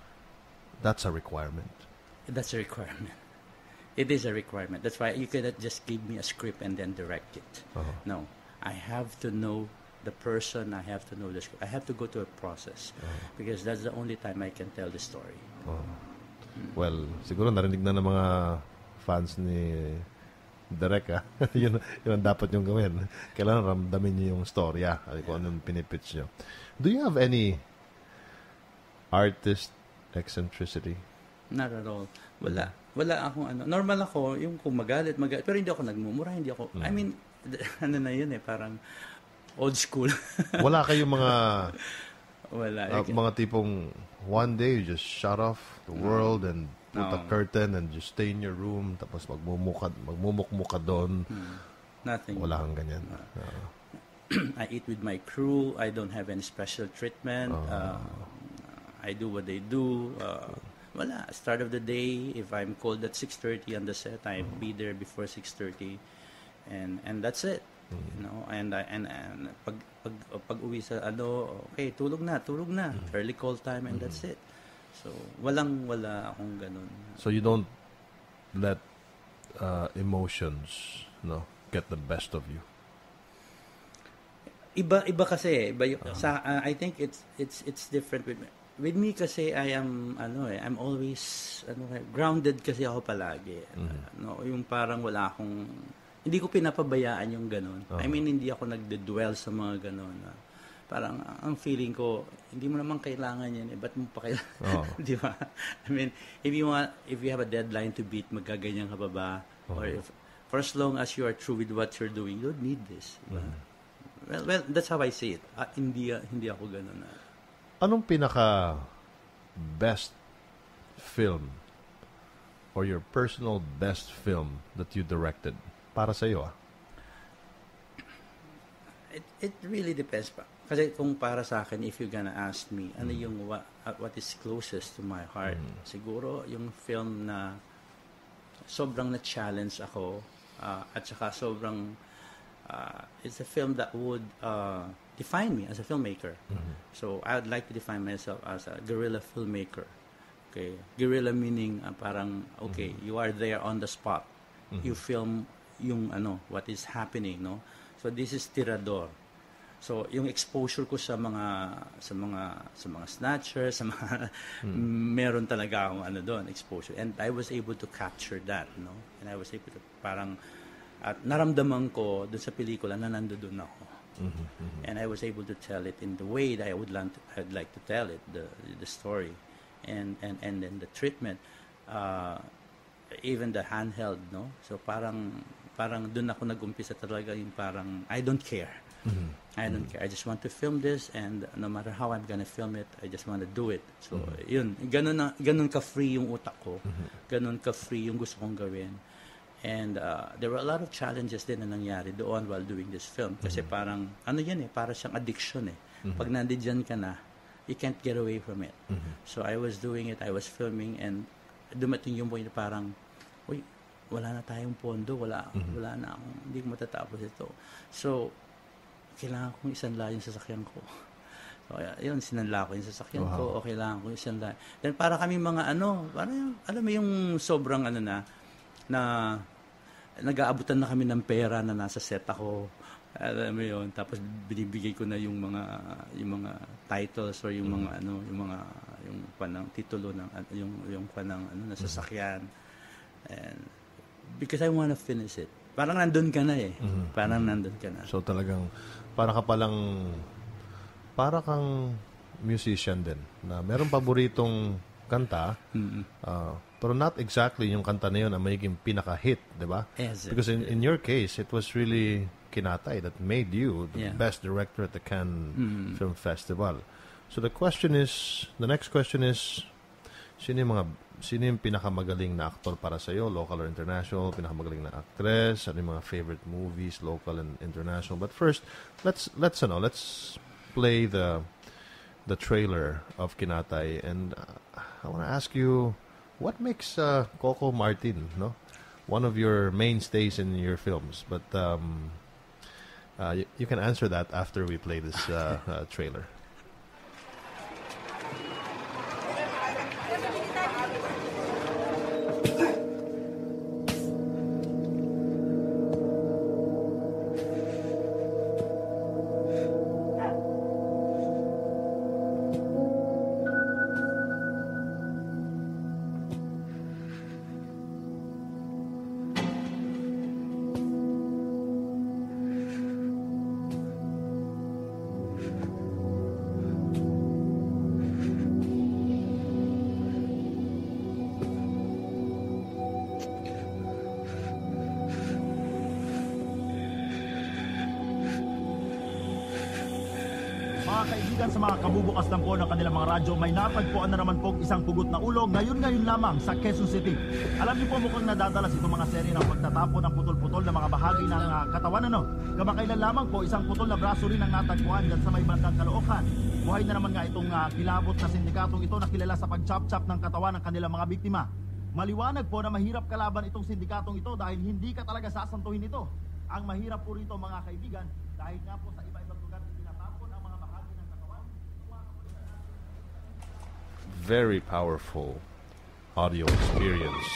that's a requirement. That's a requirement. It is a requirement. That's why you cannot just give me a script and then direct it. Uh-huh. No. I have to know the person. I have to know the script. I have to go through a process uh-huh. because that's the only time I can tell the story. Uh-huh. Mm. Well, siguro narinig na ng mga fans ni Direk, ha? yun, yun ang dapat yung gawin. Kailangan ramdamin niyo yung storya. Yeah. Kung anong pinipitch niyo. Do you have any artist eccentricity? Not at all. Wala. Wala akong ano. Normal ako, yung kung magalit, magalit. Pero hindi ako nagmumura, hindi ako, mm. I mean, ano na yun eh, parang old school. Wala kayong mga, wala. Uh, mga tipong, one day you just shut off the no. world and put no. a curtain and just stay in your room, tapos magmumukad, magmumukmuka doon. Hmm. Nothing. Wala kang ganyan. No. Uh, I eat with my crew. I don't have any special treatment. Uh, uh, I do what they do. Uh, wala. Start of the day, if I'm called at six thirty on the set, I'll be there before six thirty. And and that's it. Mm. You know, and I and and pag pag pag uwi sa ano, okay, tulog na, tulog na. Mm. Early call time and mm. that's it. So, walang wala akong ganun. So you don't let uh, emotions, no, get the best of you. Iba iba kasi, iba yung, uh-huh. sa uh, I think it's it's it's different with me. With me kasi I am ano eh, I'm always ano grounded kasi ako palagi. Mm-hmm. No, yung parang wala akong hindi ko pinapabayaan yung ganun. Uh-huh. I mean hindi ako nagde-dwell sa mga ganun. Uh, parang ang feeling ko hindi mo naman kailangan yan eh, ba't mo pa kailangan? Oh. Di ba? I mean, if you want, if you have a deadline to beat, magaganyan ka pa ba? Oh. Or if, for as long as you are true with what you're doing, you don't need this. Diba? Mm. Well, well, that's how I see it. Uh, hindi, hindi ako ganun. Uh. Anong pinaka best film or your personal best film that you directed para sa iyo? Ah? It, it really depends pa. Kasi kung para sa akin, if you're gonna ask me, mm. ano yung what, uh, what is closest to my heart, mm. siguro yung film na sobrang na-challenge ako uh, at saka sobrang uh, it's a film that would uh, define me as a filmmaker. Mm-hmm. So I would like to define myself as a guerrilla filmmaker. Okay, guerrilla meaning uh, parang okay, mm-hmm. you are there on the spot. Mm-hmm. You film yung ano, what is happening, no? So this is tirador. So yung exposure ko sa mga sa mga sa mga snatchers, sa mga hmm. meron talaga akong ano doon exposure, and I was able to capture that, no? And I was able to parang At naramdaman ko dun sa pelikula na nandoon ako. Mm-hmm, mm-hmm. And I was able to tell it in the way that I would like to, I'd like to tell it, the the story, and and and then the treatment, uh, even the handheld, no. So parang parang doon ako nag-umpisa talaga yung parang I don't care. Mm-hmm. I don't mm-hmm. care. I just want to film this, and no matter how I'm gonna film it, I just want to do it. So mm-hmm. yun, ganun na ganun ka free yung utak ko, mm-hmm. ganun ka free yung gusto kong gawin. And uh, there were a lot of challenges din na nangyari doon while doing this film. Kasi mm-hmm. parang, ano yan eh, para siyang addiction eh. Mm-hmm. Pag nandiyan ka na, you can't get away from it. Mm-hmm. So I was doing it, I was filming, and dumating yung point na parang, uy, wala na tayong pondo, wala, mm-hmm. wala na akong, hindi ko matatapos ito. So, kailangan kong isanla yung sasakyan ko. So, yun, sinanla ko yung sasakyan wow. ko, o kailangan ko yung isanla. Then para kami mga ano, parang, alam mo yung sobrang ano na, na nag-aabutan na kami ng pera na nasa set ako, alam mo yun, tapos binibigay ko na yung mga yung mga titles or yung mga mm-hmm. ano yung mga yung panang titulo ng yung yung panang ano nasasakyan, and because I want to finish it, parang nandun ka na eh, mm-hmm. parang nandun ka na. So talagang para ka palang para kang musician din na merong paboritong kanta, mm-hmm. uh, pero not exactly yung kanta na yun na magiging pinaka-hit, di ba? Yes, because in, in your case, it was really Kinatay that made you the yeah. best director at the Cannes mm-hmm. Film Festival. So the question is, the next question is, sino yung mga, sino yung pinakamagaling na aktor para sa'yo, local or international, pinakamagaling na actress, ano yung mga favorite movies, local and international. But first, let's, let's, ano, let's play the the trailer of Kinatay, and uh, I want to ask you, what makes uh, Coco Martin, no, one of your mainstays in your films? But um, uh, you, you can answer that after we play this uh, uh, trailer. Sa mga kabubukas lang po ng kanilang mga radyo, may natagpuan na naman po isang pugot na ulo ngayon-ngayon lamang sa Quezon City. Alam niyo po mukhang nadadalas itong mga seri ng pagtatapon ng putol-putol na mga bahagi ng uh, katawan, ano? Kamakailan lamang po isang putol na braso rin ang natagpuan dyan sa may bandang Caloocan. Buhay na naman nga itong uh, kilabot na sindikatong ito na kilala sa pag-chop-chop ng katawan ng kanilang mga biktima. Maliwanag po na mahirap kalaban itong sindikatong ito dahil hindi ka talaga sasantuhin ito. Ang mahirap po rito, mga kaibigan, dahil nga po sa iba-ibang lugar tinatapon ang mga bahagi ng katawan. Very powerful audio experience,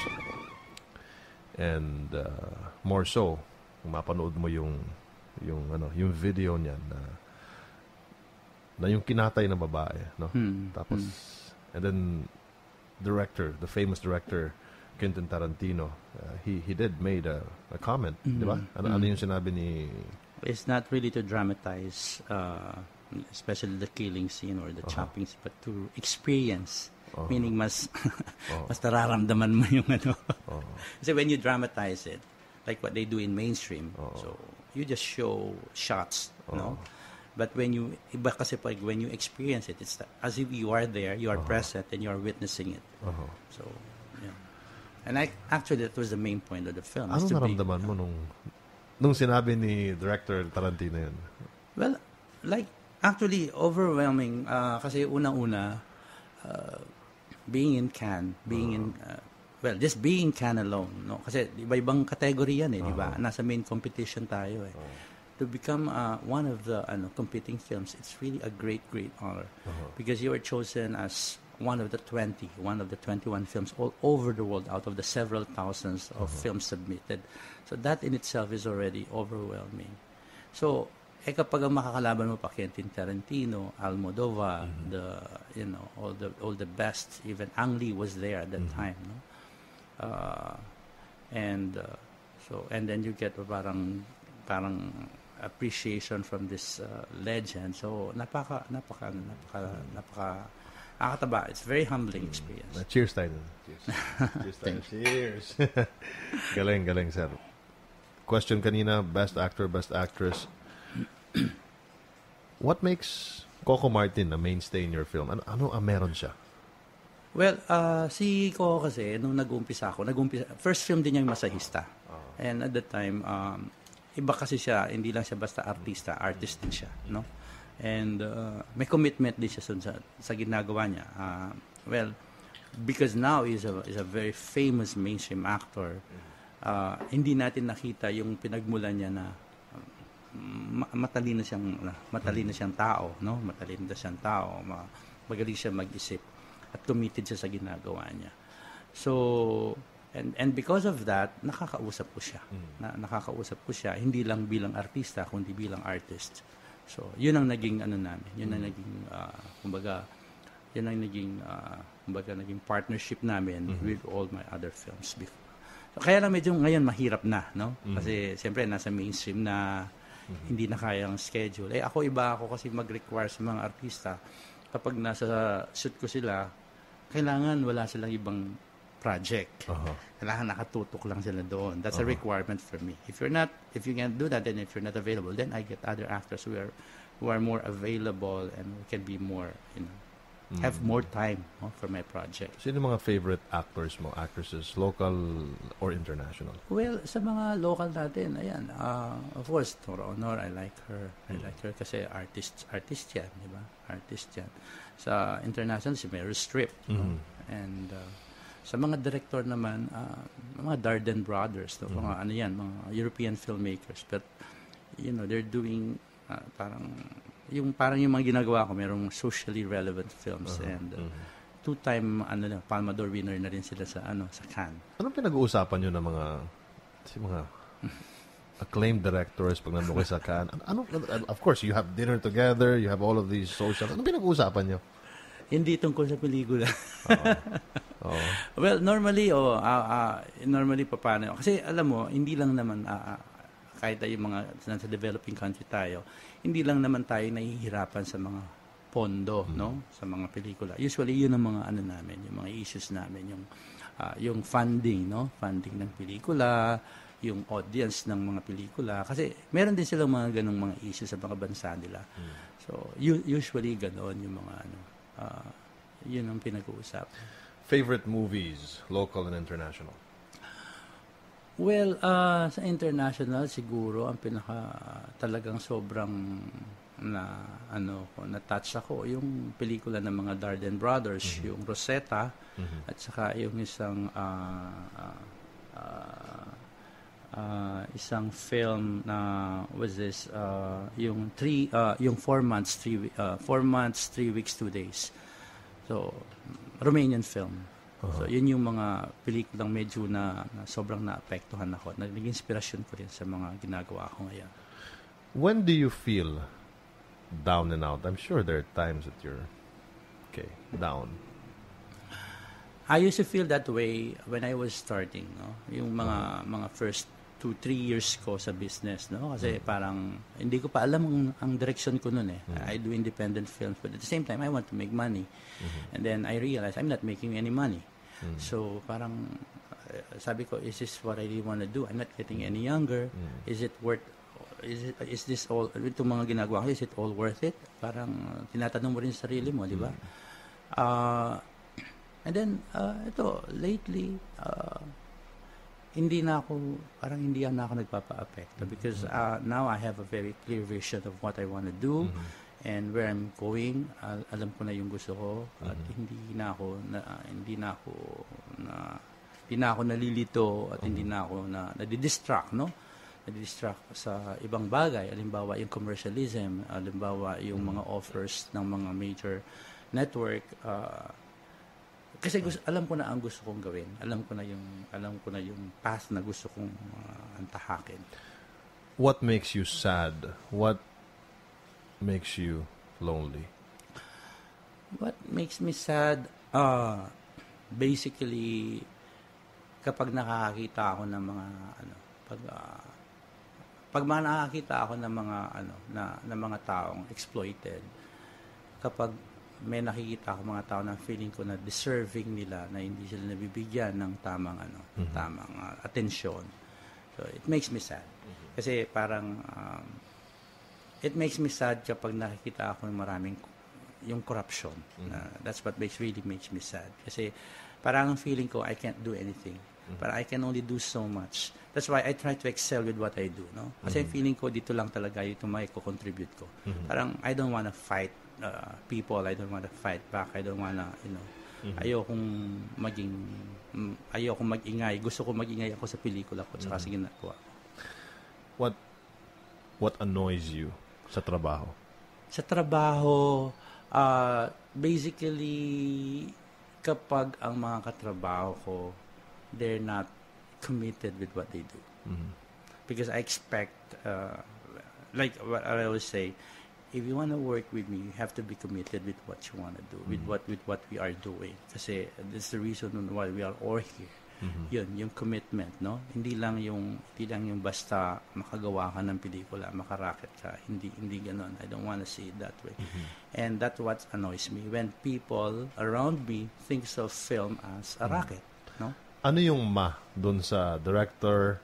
and uh, more so kung mapanood mo yung yung ano yung video niyan na na yung kinatay na babae, no? Hmm. Tapos hmm. and then director, the famous director Quentin Tarantino, uh, he he did made a, a comment, mm-hmm. di ba? Ano, mm-hmm. ano yung sinabi ni? It's not really to dramatize, uh, especially the killing scene or the uh-huh. chopping, but to experience. Uh-huh. Meaning mas uh-huh. mas nararamdaman mo yung ano. Uh-huh. Kasi when you dramatize it, like what they do in mainstream, uh-huh. so you just show shots, uh-huh. no? But when you, iba kasi pag when you experience it, it's as if you are there, you are uh-huh. present, and you are witnessing it. Uh-huh. So, yeah. And I, actually, that was the main point of the film. Ano naramdaman be, mo nung, nung sinabi ni Director Tarantino yun? Well, like, actually, overwhelming. Uh, kasi unang-una, uh, being in Cannes, being uh-huh. in, uh, well, just being in Cannes alone, no? Kasi iba-ibang category yan eh, uh-huh. di ba? Nasa main competition tayo eh. Uh-huh. To become uh, one of the uh, competing films, it's really a great, great honor. Uh-huh. Because you are chosen as one of the twenty, one of the twenty-one films all over the world out of the several thousands of uh-huh. films submitted. So that in itself is already overwhelming. So, eh kapag ang makakalaban mo pa Quentin Tarantino, Almodovar, mm-hmm. the, you know, all the all the best, even Ang Lee was there at that mm-hmm. time, no? Uh, and uh, So, and then you get parang, parang appreciation from this uh, legend. So, napaka, napaka, napaka, napaka, nakakataba. It's very humbling experience. Uh, cheers tayo. Cheers. Cheers tayo. Cheers. Galing, galing, sir. Question kanina, best actor, best actress. What makes Coco Martin a mainstay in your film? Ano, ano ang meron siya? Well, uh, si Coco kasi, nung nag-uumpisa ako, nag-uumpisa, first film din niya yung Masahista. Oh. And at that time, um, iba kasi siya, hindi lang siya basta artista, artist din siya, no? And uh, may commitment din siya sa, sa ginagawa niya. Uh, well, because now he's a, he's a very famous mainstream actor, uh, hindi natin nakita yung pinagmulan niya na uh, matalino siyang, uh, matalino siyang tao, no? Matalino siyang tao, ma- magaling siya mag-isip. At committed siya sa ginagawa niya. So, and and because of that, nakakausap ko siya. Mm. Na, nakakausap ko siya, hindi lang bilang artista, kundi bilang artist. So, yun ang naging ano namin. Yun mm. ang naging, uh, kumbaga, yun ang naging, uh, kumbaga, naging partnership namin mm-hmm. with all my other films before. So, kaya lang medyo ngayon mahirap na, no? Mm. Kasi, siyempre, nasa mainstream na mm-hmm. hindi na kayang schedule. Eh, ako iba ako kasi mag-require sa mga artista. Kapag nasa shoot ko sila, kailangan wala silang ibang project. Uh-huh. Kailangan nakatutok lang sila doon. That's uh-huh. a requirement for me. If you're not, if you can't do that, and if you're not available, then I get other actors who are, who are more available and can be more, you know, mm. have more time no, for my project. Sino mga favorite actors mo, actresses, local or international? Well, sa mga local natin, ayan, uh, of course, Toro Honor, I like her. I mm. like her kasi artist, artist yan, di ba? Artist yan. Sa international, si Meryl Streep. Mm-hmm. No? And uh, sa mga director naman, uh, mga Dardenne brothers, no? mm-hmm. mga ano yan, mga European filmmakers. But, you know, they're doing uh, parang, yung parang yung mga ginagawa ko, merong socially relevant films. Uh-huh. And uh, mm-hmm. two-time, ano na, Palma d'Or winner na rin sila sa, ano, sa Cannes. Anong pinag-uusapan nyo ng mga, si mga acclaimed directors pag nandun kayo sa Cannes? Ano, of course, you have dinner together, you have all of these social. Anong pinag-uusapan nyo? Hindi tungkol sa pelikula. Oo. Oo. Well, normally, oh, uh, uh, normally pa paano. Kasi alam mo, hindi lang naman, uh, uh, kahit tayo yung mga nasa developing country tayo, hindi lang naman tayo nahihirapan sa mga pondo, mm-hmm. no? Sa mga pelikula. Usually, yun ang mga ano namin, yung mga issues namin, yung, uh, yung funding, no? Funding ng pelikula, yung audience ng mga pelikula. Kasi meron din silang mga ganong mga issues sa mga bansa nila. Mm. So, u- usually ganoon yung mga ano, uh, yun ang pinag-uusap. Favorite movies, local and international? Well, uh, sa international siguro ang pinaka talagang sobrang na ano ko na-touch ako yung pelikula ng mga Dardenne brothers, mm-hmm. yung Rosetta, mm-hmm. at saka yung isang uh, uh, uh, uh, isang film na was this uh, yung three uh, yung four months three uh, four months three weeks two days. So Romanian film. Uh-huh. So, yun yung mga pelikulang medyo na, na sobrang naapektuhan ako. Naging inspirasyon ko rin sa mga ginagawa ko ngayon. When do you feel down and out? I'm sure there are times that you're, okay, down. I used to feel that way when I was starting, no? Yung mga, uh-huh. mga first two, three years ko sa business, no? Kasi uh-huh. parang, hindi ko pa alam ang, ang direction ko nun eh. Uh-huh. I do independent films, but at the same time, I want to make money. Uh-huh. And then I realized I'm not making any money. Mm. So, parang, uh, sabi ko, is this what I really want to do? I'm not getting any younger. Mm. Is it worth, is it, is this all, itong mga ginagawa ko, is it all worth it? Parang, uh, tinatanong mo rin sa sarili mo, di ba? Mm. Uh, and then, uh, ito, lately, uh, hindi na ako, parang hindi na ako nagpapa-apekto because uh, now I have a very clear vision of what I want to do. Mm-hmm. And where I'm going, uh, alam ko na yung gusto ko at mm-hmm. hindi na ako na uh, hindi na ako na hindi na ako nalilito at mm-hmm. hindi na ako na nadi-distract, no? Nadi-distract sa ibang bagay, halimbawa yung commercialism, halimbawa yung mm-hmm. mga offers ng mga major network uh, kasi gusto, alam ko na ang gusto kong gawin. Alam ko na yung alam ko na yung path na gusto kong uh, antahakin. What makes you sad? What makes you lonely? What makes me sad? Uh, basically, kapag nakakita ako ng mga ano, pag uh, pag mga nakakita ako ng mga ano na ng mga taong exploited, kapag may nakikita ako mga tao na feeling ko na deserving nila na hindi sila nabibigyan ng tamang ano, mm-hmm. tamang uh, atensyon. So it makes me sad. Mm-hmm. Kasi parang um, it makes me sad kapag nakikita ako ng maraming yung corruption. Mm-hmm. Uh, that's what makes really makes me sad. Kasi parang ang feeling ko I can't do anything. Mm-hmm. But I can only do so much. That's why I try to excel with what I do, no? Kasi mm-hmm. feeling ko dito lang talaga ito may ko-contribute ko. Mm-hmm. Parang I don't wanna fight Uh, people, I don't want to fight back. I don't want to, you know, mm-hmm. ayokong maging, um, ayokong mag-ingay. Gusto ko mag-ingay ako sa pelikula ko, saka mm-hmm. sa ginagawa ko. What, what annoys you sa trabaho? Sa trabaho, uh, basically, kapag ang mga katrabaho ko, they're not committed with what they do. Mm-hmm. Because I expect, uh, like what I always say, if you want to work with me, you have to be committed with what you want to do, mm-hmm. with what with what we are doing. Kasi this is the reason why we are all here. Mm-hmm. Yun, yung commitment, no? Hindi lang yung hindi lang yung basta makagawa ka ng pelikula, makaraket ka. Hindi hindi ganoon. I don't want to see it that way. Mm-hmm. And that's what annoys me when people around me thinks of film as a mm-hmm. racket, no? Ano yung ma doon sa director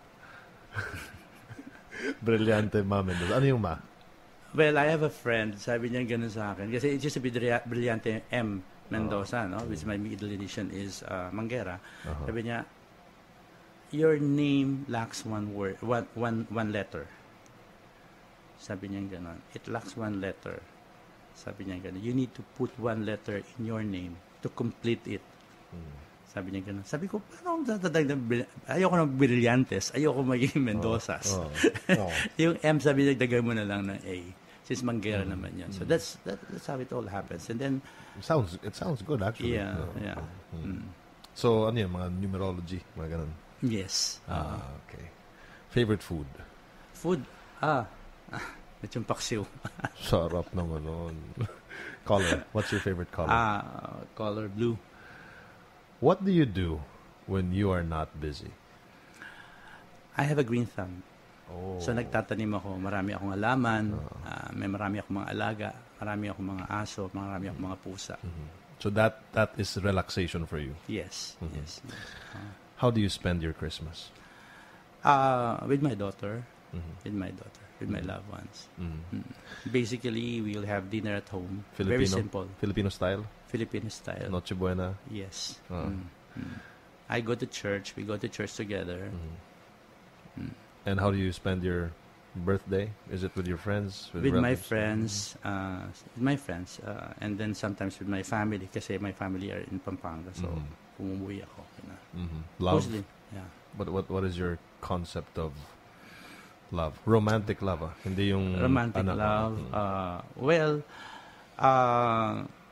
Brillante Ma Mendoza? Ano yung ma? Well, I have a friend, sabi niya gano'n sa akin. Kasi it used to be Brillante M. Mendoza, oh. no? Which my middle edition is uh, Mangera. Uh-huh. Sabi niya, your name lacks one word, one, one, one letter. Sabi niya gano'n. It lacks one letter. Sabi niya gano'n. You need to put one letter in your name to complete it. Hmm. Sabi niya gano'n. Sabi ko, paano akong tatadagdag? Ayoko ng Brillantes. Ayoko maging Mendozas. Oh, oh, oh. Yung M, sabi niya, dagdag mo na lang ng A. Since Mangera mm, naman yun. So mm. that's that, that's how it all happens. And then... It sounds it sounds good, actually. Yeah, no, yeah. Mm. Mm. So, ano yun? Mga numerology? Mga ganun? Yes. Ah, uh, okay. Favorite food? Food? Ah. Lechon paksiw. Sarap naman nun. Color. What's your favorite color? Ah, uh, color blue. What do you do when you are not busy? I have a green thumb. Oh. So nagtatanim ako, marami akong halaman, oh. uh, may marami akong mga alaga, marami akong mga aso, marami akong mga pusa. Mm-hmm. So that that is relaxation for you? Yes, mm-hmm. yes. Uh, How do you spend your Christmas? Uh, with my daughter, mm-hmm. with my daughter, with mm-hmm. my loved ones. Mm-hmm. Basically, we'll have dinner at home. Filipino, very simple. Filipino style? Filipino style. Noche Buena? Yes. Oh. Mm-hmm. I go to church. We go to church together. Mm-hmm. Mm. And how do you spend your birthday? Is it with your friends? With, with my friends. Uh, with my friends. Uh, and then sometimes with my family. Kasi my family are in Pampanga. So, mm-hmm. umuwi ako. You know. Mm-hmm. Love? Mostly, yeah. But what what is your concept of love? Romantic love, ah? Hindi yung... Romantic anak, love. Mm-hmm. Uh, well, uh,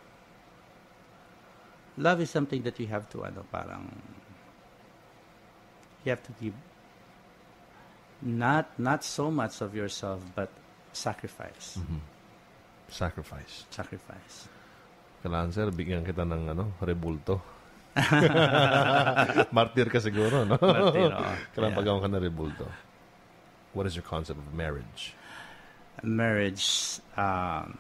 love is something that you have to, ano, parang... You have to give... Not not so much of yourself, but sacrifice. Mm-hmm. Sacrifice. Sacrifice. Kailangan, sir, bigyan kita ng ano, rebulto. Martir ka siguro, no? Martir, oh. Kailangan yeah. pagawan ka ng rebulto. What is your concept of marriage? Marriage, um,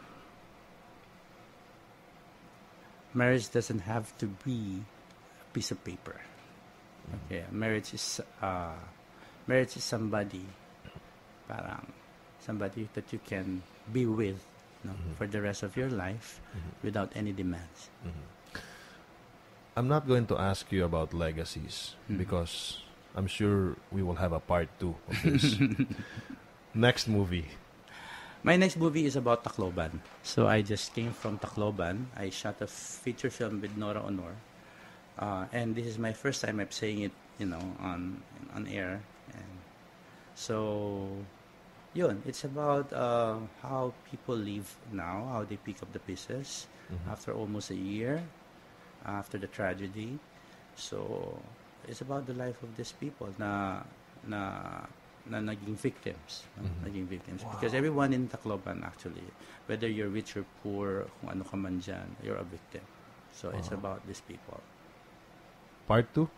marriage doesn't have to be a piece of paper. Mm-hmm. Okay, marriage is... Uh, Marriage is somebody, parang somebody that you can be with, you know, mm-hmm. for the rest of your life, mm-hmm. without any demands. Mm-hmm. I'm not going to ask you about legacies, mm-hmm. because I'm sure we will have a part two of this. Next movie. My next movie is about Tacloban. So I just came from Tacloban. I shot a feature film with Nora Honor. Uh, and this is my first time I'm saying it, you know, on on air. And so, yun, it's about uh, how people live now, how they pick up the pieces mm-hmm. after almost a year, after the tragedy. So, it's about the life of these people na na na naging victims, mm-hmm. naging victims. Wow. Because everyone in Tacloban actually, whether you're rich or poor, kung ano ka man dyan, you're a victim. So, wow. It's about these people. Part two?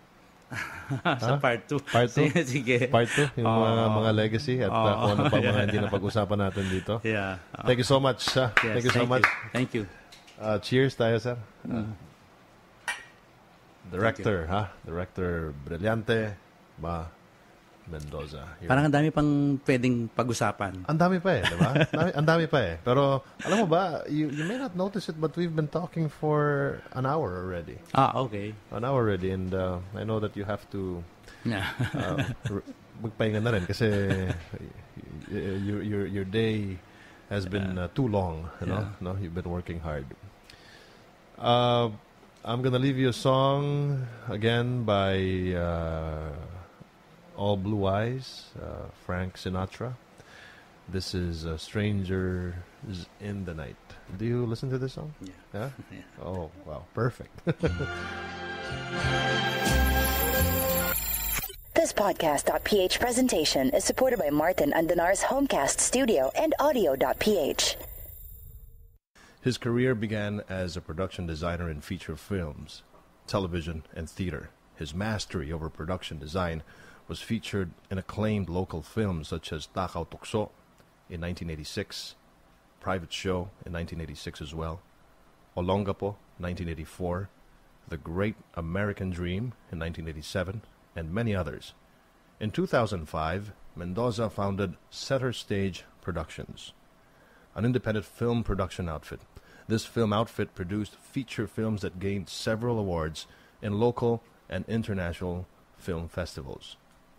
Sa part two. Part two? Sige. Part two, yung Oo. mga, mga legacy at uh, Oo. kung ano pa mga hindi na pag-usapan natin dito. Yeah. Thank you so much, sir. Yes, thank you so thank much. you. Thank you. Uh, cheers tayo, sir. Uh, Mm. Director, ha? Director Brillante ba Mendoza. Here. Parang ang dami pang pwedeng pag-usapan. Ang dami pa eh, di ba? Dami- Ang dami pa eh. Pero, alam mo ba, you, you may not notice it, but we've been talking for an hour already. Ah, okay. An hour already, and uh, I know that you have to Yeah. uh, r- magpahinga na rin kasi y- your, your, your day has been uh, too long, you know? Yeah. No? You've been working hard. Uh, I'm gonna leave you a song again by uh, All Blue Eyes, uh, Frank Sinatra. This is uh, Strangers in the Night. Do you listen to this song? Yeah. Yeah? Yeah. Oh, wow. Perfect. This Podcast.Ph presentation is supported by Martin Andanar's Homecast Studio and Audio.Ph. His career began as a production designer in feature films, television, and theater. His mastery over production design was featured in acclaimed local films such as Takaw Tukso in nineteen eighty-six, Private Show in nineteen eighty-six as well, Olongapo nineteen eighty-four, The Great American Dream in nineteen eighty-seven, and many others. In two thousand five, Mendoza founded Center Stage Productions, an independent film production outfit. This film outfit produced feature films that gained several awards in local and international film festivals.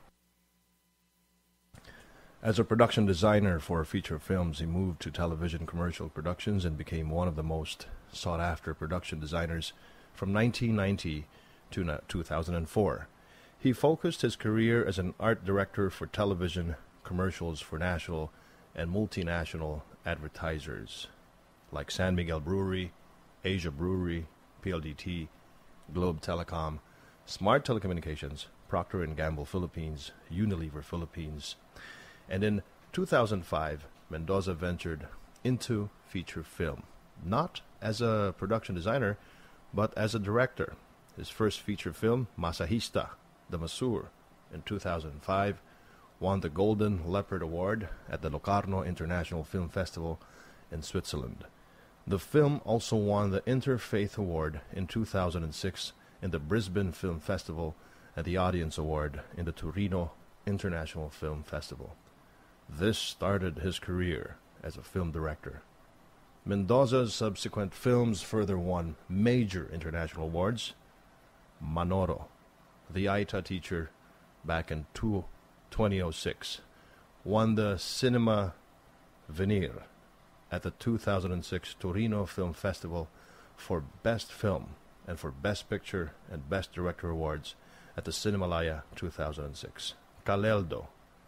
As a production designer for feature films, he moved to television commercial productions and became one of the most sought-after production designers from nineteen ninety to two thousand four. He focused his career as an art director for television commercials for national and multinational advertisers like San Miguel Brewery, Asia Brewery, P L D T, Globe Telecom, Smart Telecommunications, Procter and Gamble Philippines, Unilever Philippines. And in two thousand five, Mendoza ventured into feature film, not as a production designer, but as a director. His first feature film, Masahista, The Masur, in two thousand five, won the Golden Leopard Award at the Locarno International Film Festival in Switzerland. The film also won the Interfaith Award in two thousand six in the Brisbane Film Festival and the Audience Award in the Torino International Film Festival. This started his career as a film director. Mendoza's subsequent films further won major international awards. Manoro, The Aita Teacher, back in two thousand six, won the Cinema Venir at the two thousand six Torino Film Festival for Best Film and for Best Picture and Best Director awards at the Cinemalaya two thousand six. Caleldo,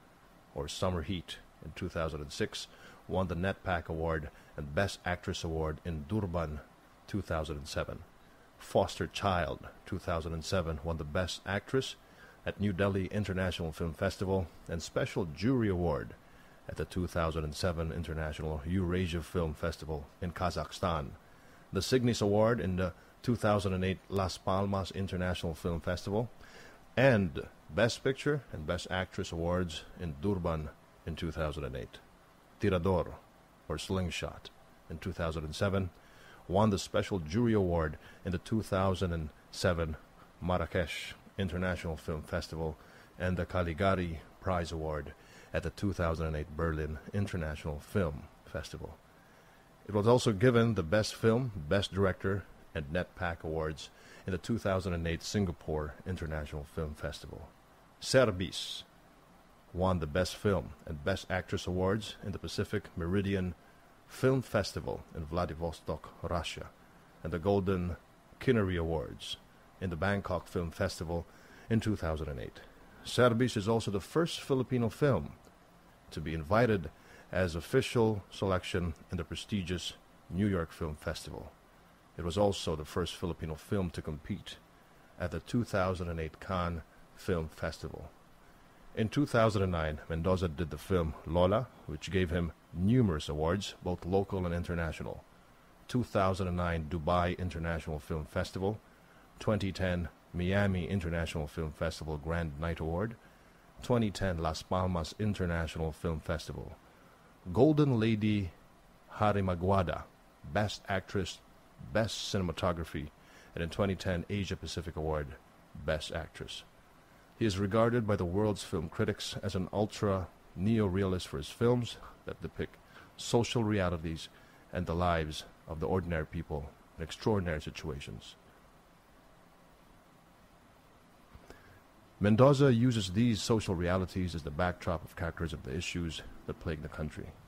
or Summer Heat, in two thousand six, won the NetPac Award and Best Actress Award in Durban two thousand seven. Foster Child, two thousand seven, won the Best Actress at New Delhi International Film Festival and Special Jury Award at the two thousand seven International Eurasia Film Festival in Kazakhstan. The Cygnus Award in the two thousand eight Las Palmas International Film Festival, and Best Picture and Best Actress Awards in Durban in two thousand eight. Tirador, or Slingshot, in two thousand seven, won the Special Jury Award in the two thousand seven Marrakesh International Film Festival and the Caligari Prize Award at the two thousand eight Berlin International Film Festival. It was also given the Best Film, Best Director, and NetPac Awards in the two thousand eight Singapore International Film Festival. Serbis won the Best Film and Best Actress Awards in the Pacific Meridian Film Festival in Vladivostok, Russia, and the Golden Kinnery Awards in the Bangkok Film Festival in two thousand eight. Serbis is also the first Filipino film to be invited as official selection in the prestigious New York Film Festival. It was also the first Filipino film to compete at the two thousand eight Cannes Film Festival. In two thousand nine, Mendoza did the film Lola, which gave him numerous awards, both local and international. two thousand nine Dubai International Film Festival, twenty ten Miami International Film Festival Grand Night Award, twenty ten Las Palmas International Film Festival, Golden Lady Harimaguada, Best Actress, Best Cinematography, and in twenty ten Asia Pacific Award, Best Actress. He is regarded by the world's film critics as an ultra neo-realist for his films that depict social realities and the lives of the ordinary people in extraordinary situations. Mendoza uses these social realities as the backdrop of characters of the issues that plague the country.